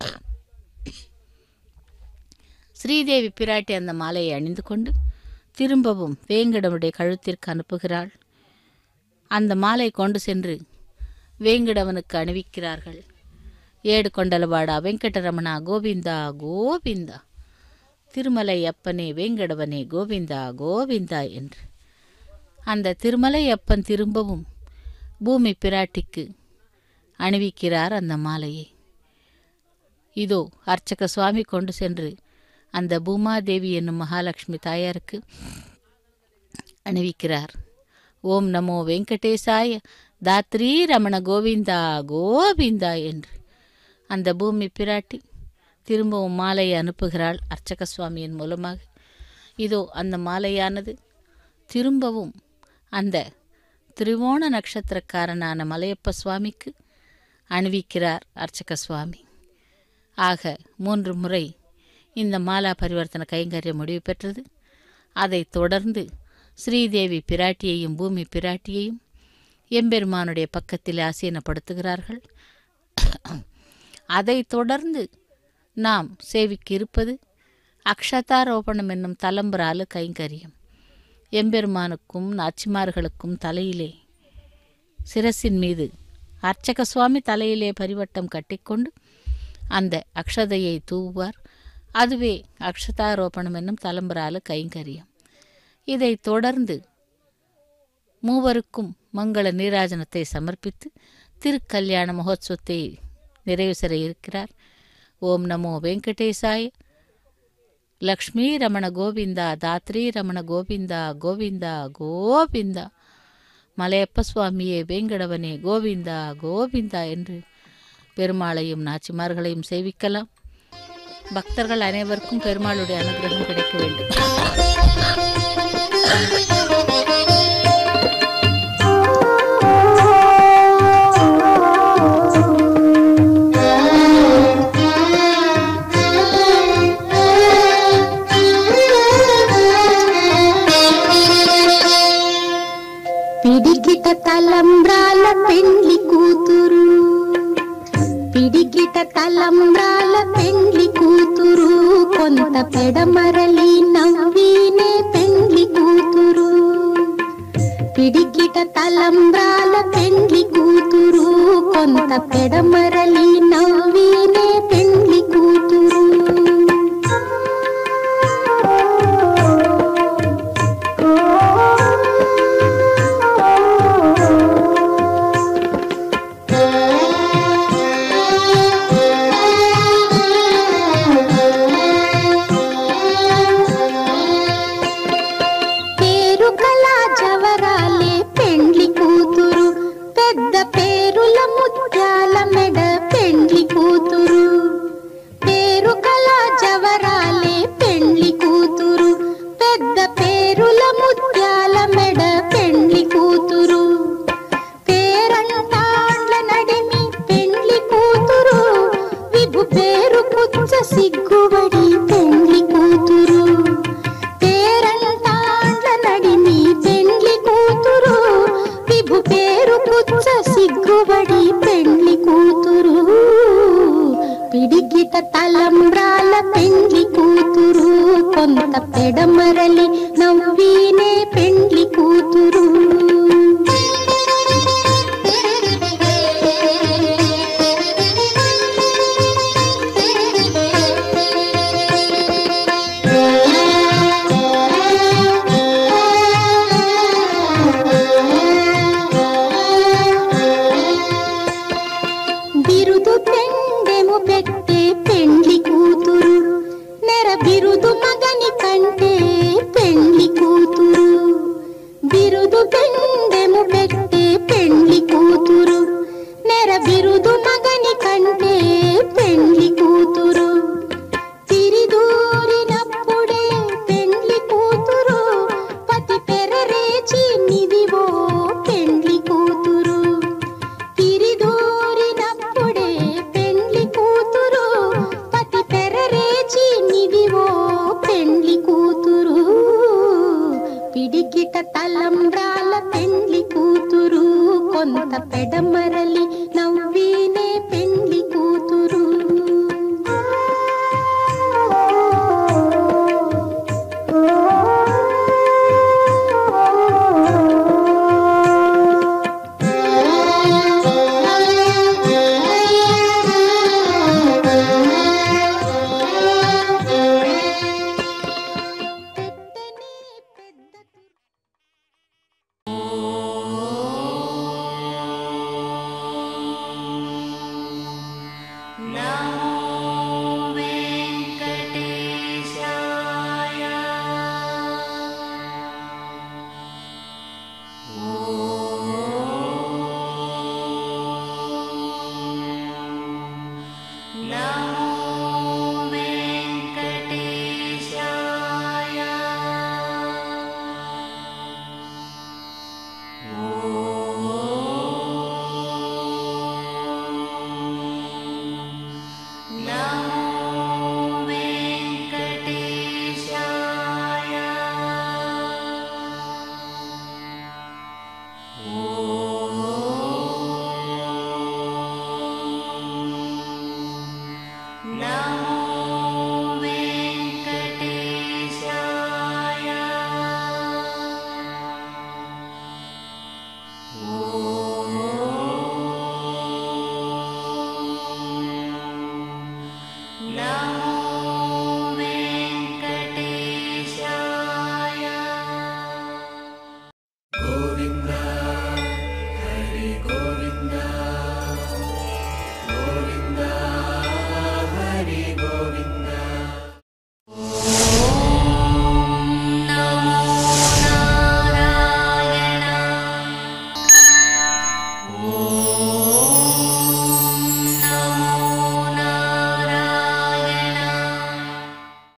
ஸ்ரீதேவி பிராட்டி அந்த மாலையை அணிந்து கொண்டு திரும்பவும் வேங்கடவனுடைய கழுத்திற்கு அனுப்புகிறாள். அந்த மாலை கொண்டு சென்று வேங்கடவனுக்கு அணிவிக்கிறார்கள். ஏடு கொண்டலவாடா வெங்கடரமணா கோவிந்தா கோவிந்தா, திருமலை அப்பனே வேங்கடவனே கோவிந்தா கோவிந்தா என்று அந்த திருமலை அப்பன் திரும்பவும் பூமி பிராட்டிக்கு அணிவிக்கிறார் அந்த மாலையை. இதோ அர்ச்சக சுவாமி கொண்டு சென்று அந்த பூமாதேவி என்னும் மகாலட்சுமி தாயாருக்கு அணிவிக்கிறார். ஓம் நமோ வெங்கடேசாய தாத்ரீ ரமண கோவிந்தா கோவிந்தா என்று அந்த பூமி பிராட்டி திரும்பவும் மாலையை அனுப்புகிறாள் அர்ச்சக சுவாமியின் மூலமாக. இதோ அந்த மாலையானது திரும்பவும் அந்த திரிவோண நட்சத்திரக்காரனான மலையப்ப சுவாமிக்கு அணிவிக்கிறார் அர்ச்சக சுவாமி. ஆக 3 முறை இந்த மாலா பரிவர்த்தன கைங்கரியம் முடிவு பெற்றது. அதைத் தொடர்ந்து ஸ்ரீதேவி பிராட்டியையும் பூமி பிராட்டியையும் எம்பெருமானுடைய பக்கத்தில் ஆசீனப்படுத்துகிறார்கள். அதைத் தொடர்ந்து நாம் சேவிக்க இருப்பது அக்ஷதாரோபணம் என்னும் தலம்புராலு கைங்கரியம். எம்பெருமானுக்கும் நாச்சிமார்களுக்கும் தலையிலே சிரசின் மீது அர்ச்சக சுவாமி தலையிலே பரிவட்டம் கட்டிக்கொண்டு அந்த அக்ஷதையை தூவுவார். அதுவே அக்ஷதாரோபணம் என்னும் தலம்பரால கைங்கரியம். இதைத் தொடர்ந்து மூவருக்கும் மங்கள நீராஜனத்தை சமர்ப்பித்து திருக்கல்யாண மகோத்சவத்தை நிறைவு செய்ய இருக்கிறார். ஓம் நமோ வெங்கடேசாய. லக்ஷ்மீ ரமண கோவிந்தா, தாத்ரி ரமண கோவிந்தா, கோவிந்தா கோவிந்தா. மலையப்ப சுவாமியே, வேங்கடவனே கோவிந்தா கோவிந்தா என்று பெருமாளையும் நாச்சிமார்களையும் சேவிக்கலாம். பக்தர்கள் அனைவருக்கும் பெருமாளுடைய அனுகிரகம் கிடைக்க வேண்டும். పిడికిట తలంబ్రాల పెండ్లి కూతురు, పిడికిట తలంబ్రాల పెండ్లి కూతురు, కొంత పెడమరలి నవ్వీనే పెండ్లి కూతురు. పిడికిట తలంబ్రాల పెండ్లి కూతురు, కొంత పెడమరలి నవ్వీనే పెండ్లి కూతురు. సిగ్గుబడి పెండ్లి కూతురు, పేరంటాండ్ల నడిమి పెండ్లి కూతురు, విభు పేరు పుచ్చ సిగ్గుబడి పెండ్లి కూతురు. పిడికిట తలంబ్రాల పెండ్లి కూతురు, కొంత పెడమరలి నవ్వీనే పెండ్లి కూతురు. బిరుదు పెండెము పెట్టే పెండ్లి కూతురు, నెర బిరుదు మగని కంటే పెండ్లి కూతురు. బిరుదు పెండెము పెట్టే పెండ్లి కూతురు, నెర బిరుదు మగని కంటే పెండ్లి కూతురు. తిరిదూరినప్పుడే పెండ్లి కూతురు, పతి పెరరేచి నిదివో పెండ్లి కూతురు. తిరిదూరినప్పుడే పెండ్లి కూతురు, పతి పెరరేచి నిదివో పెండ్లి కూతురు. పిడికిట తలంబ్రాల పెండ్లి కూతురు, కొంత పెడమరలి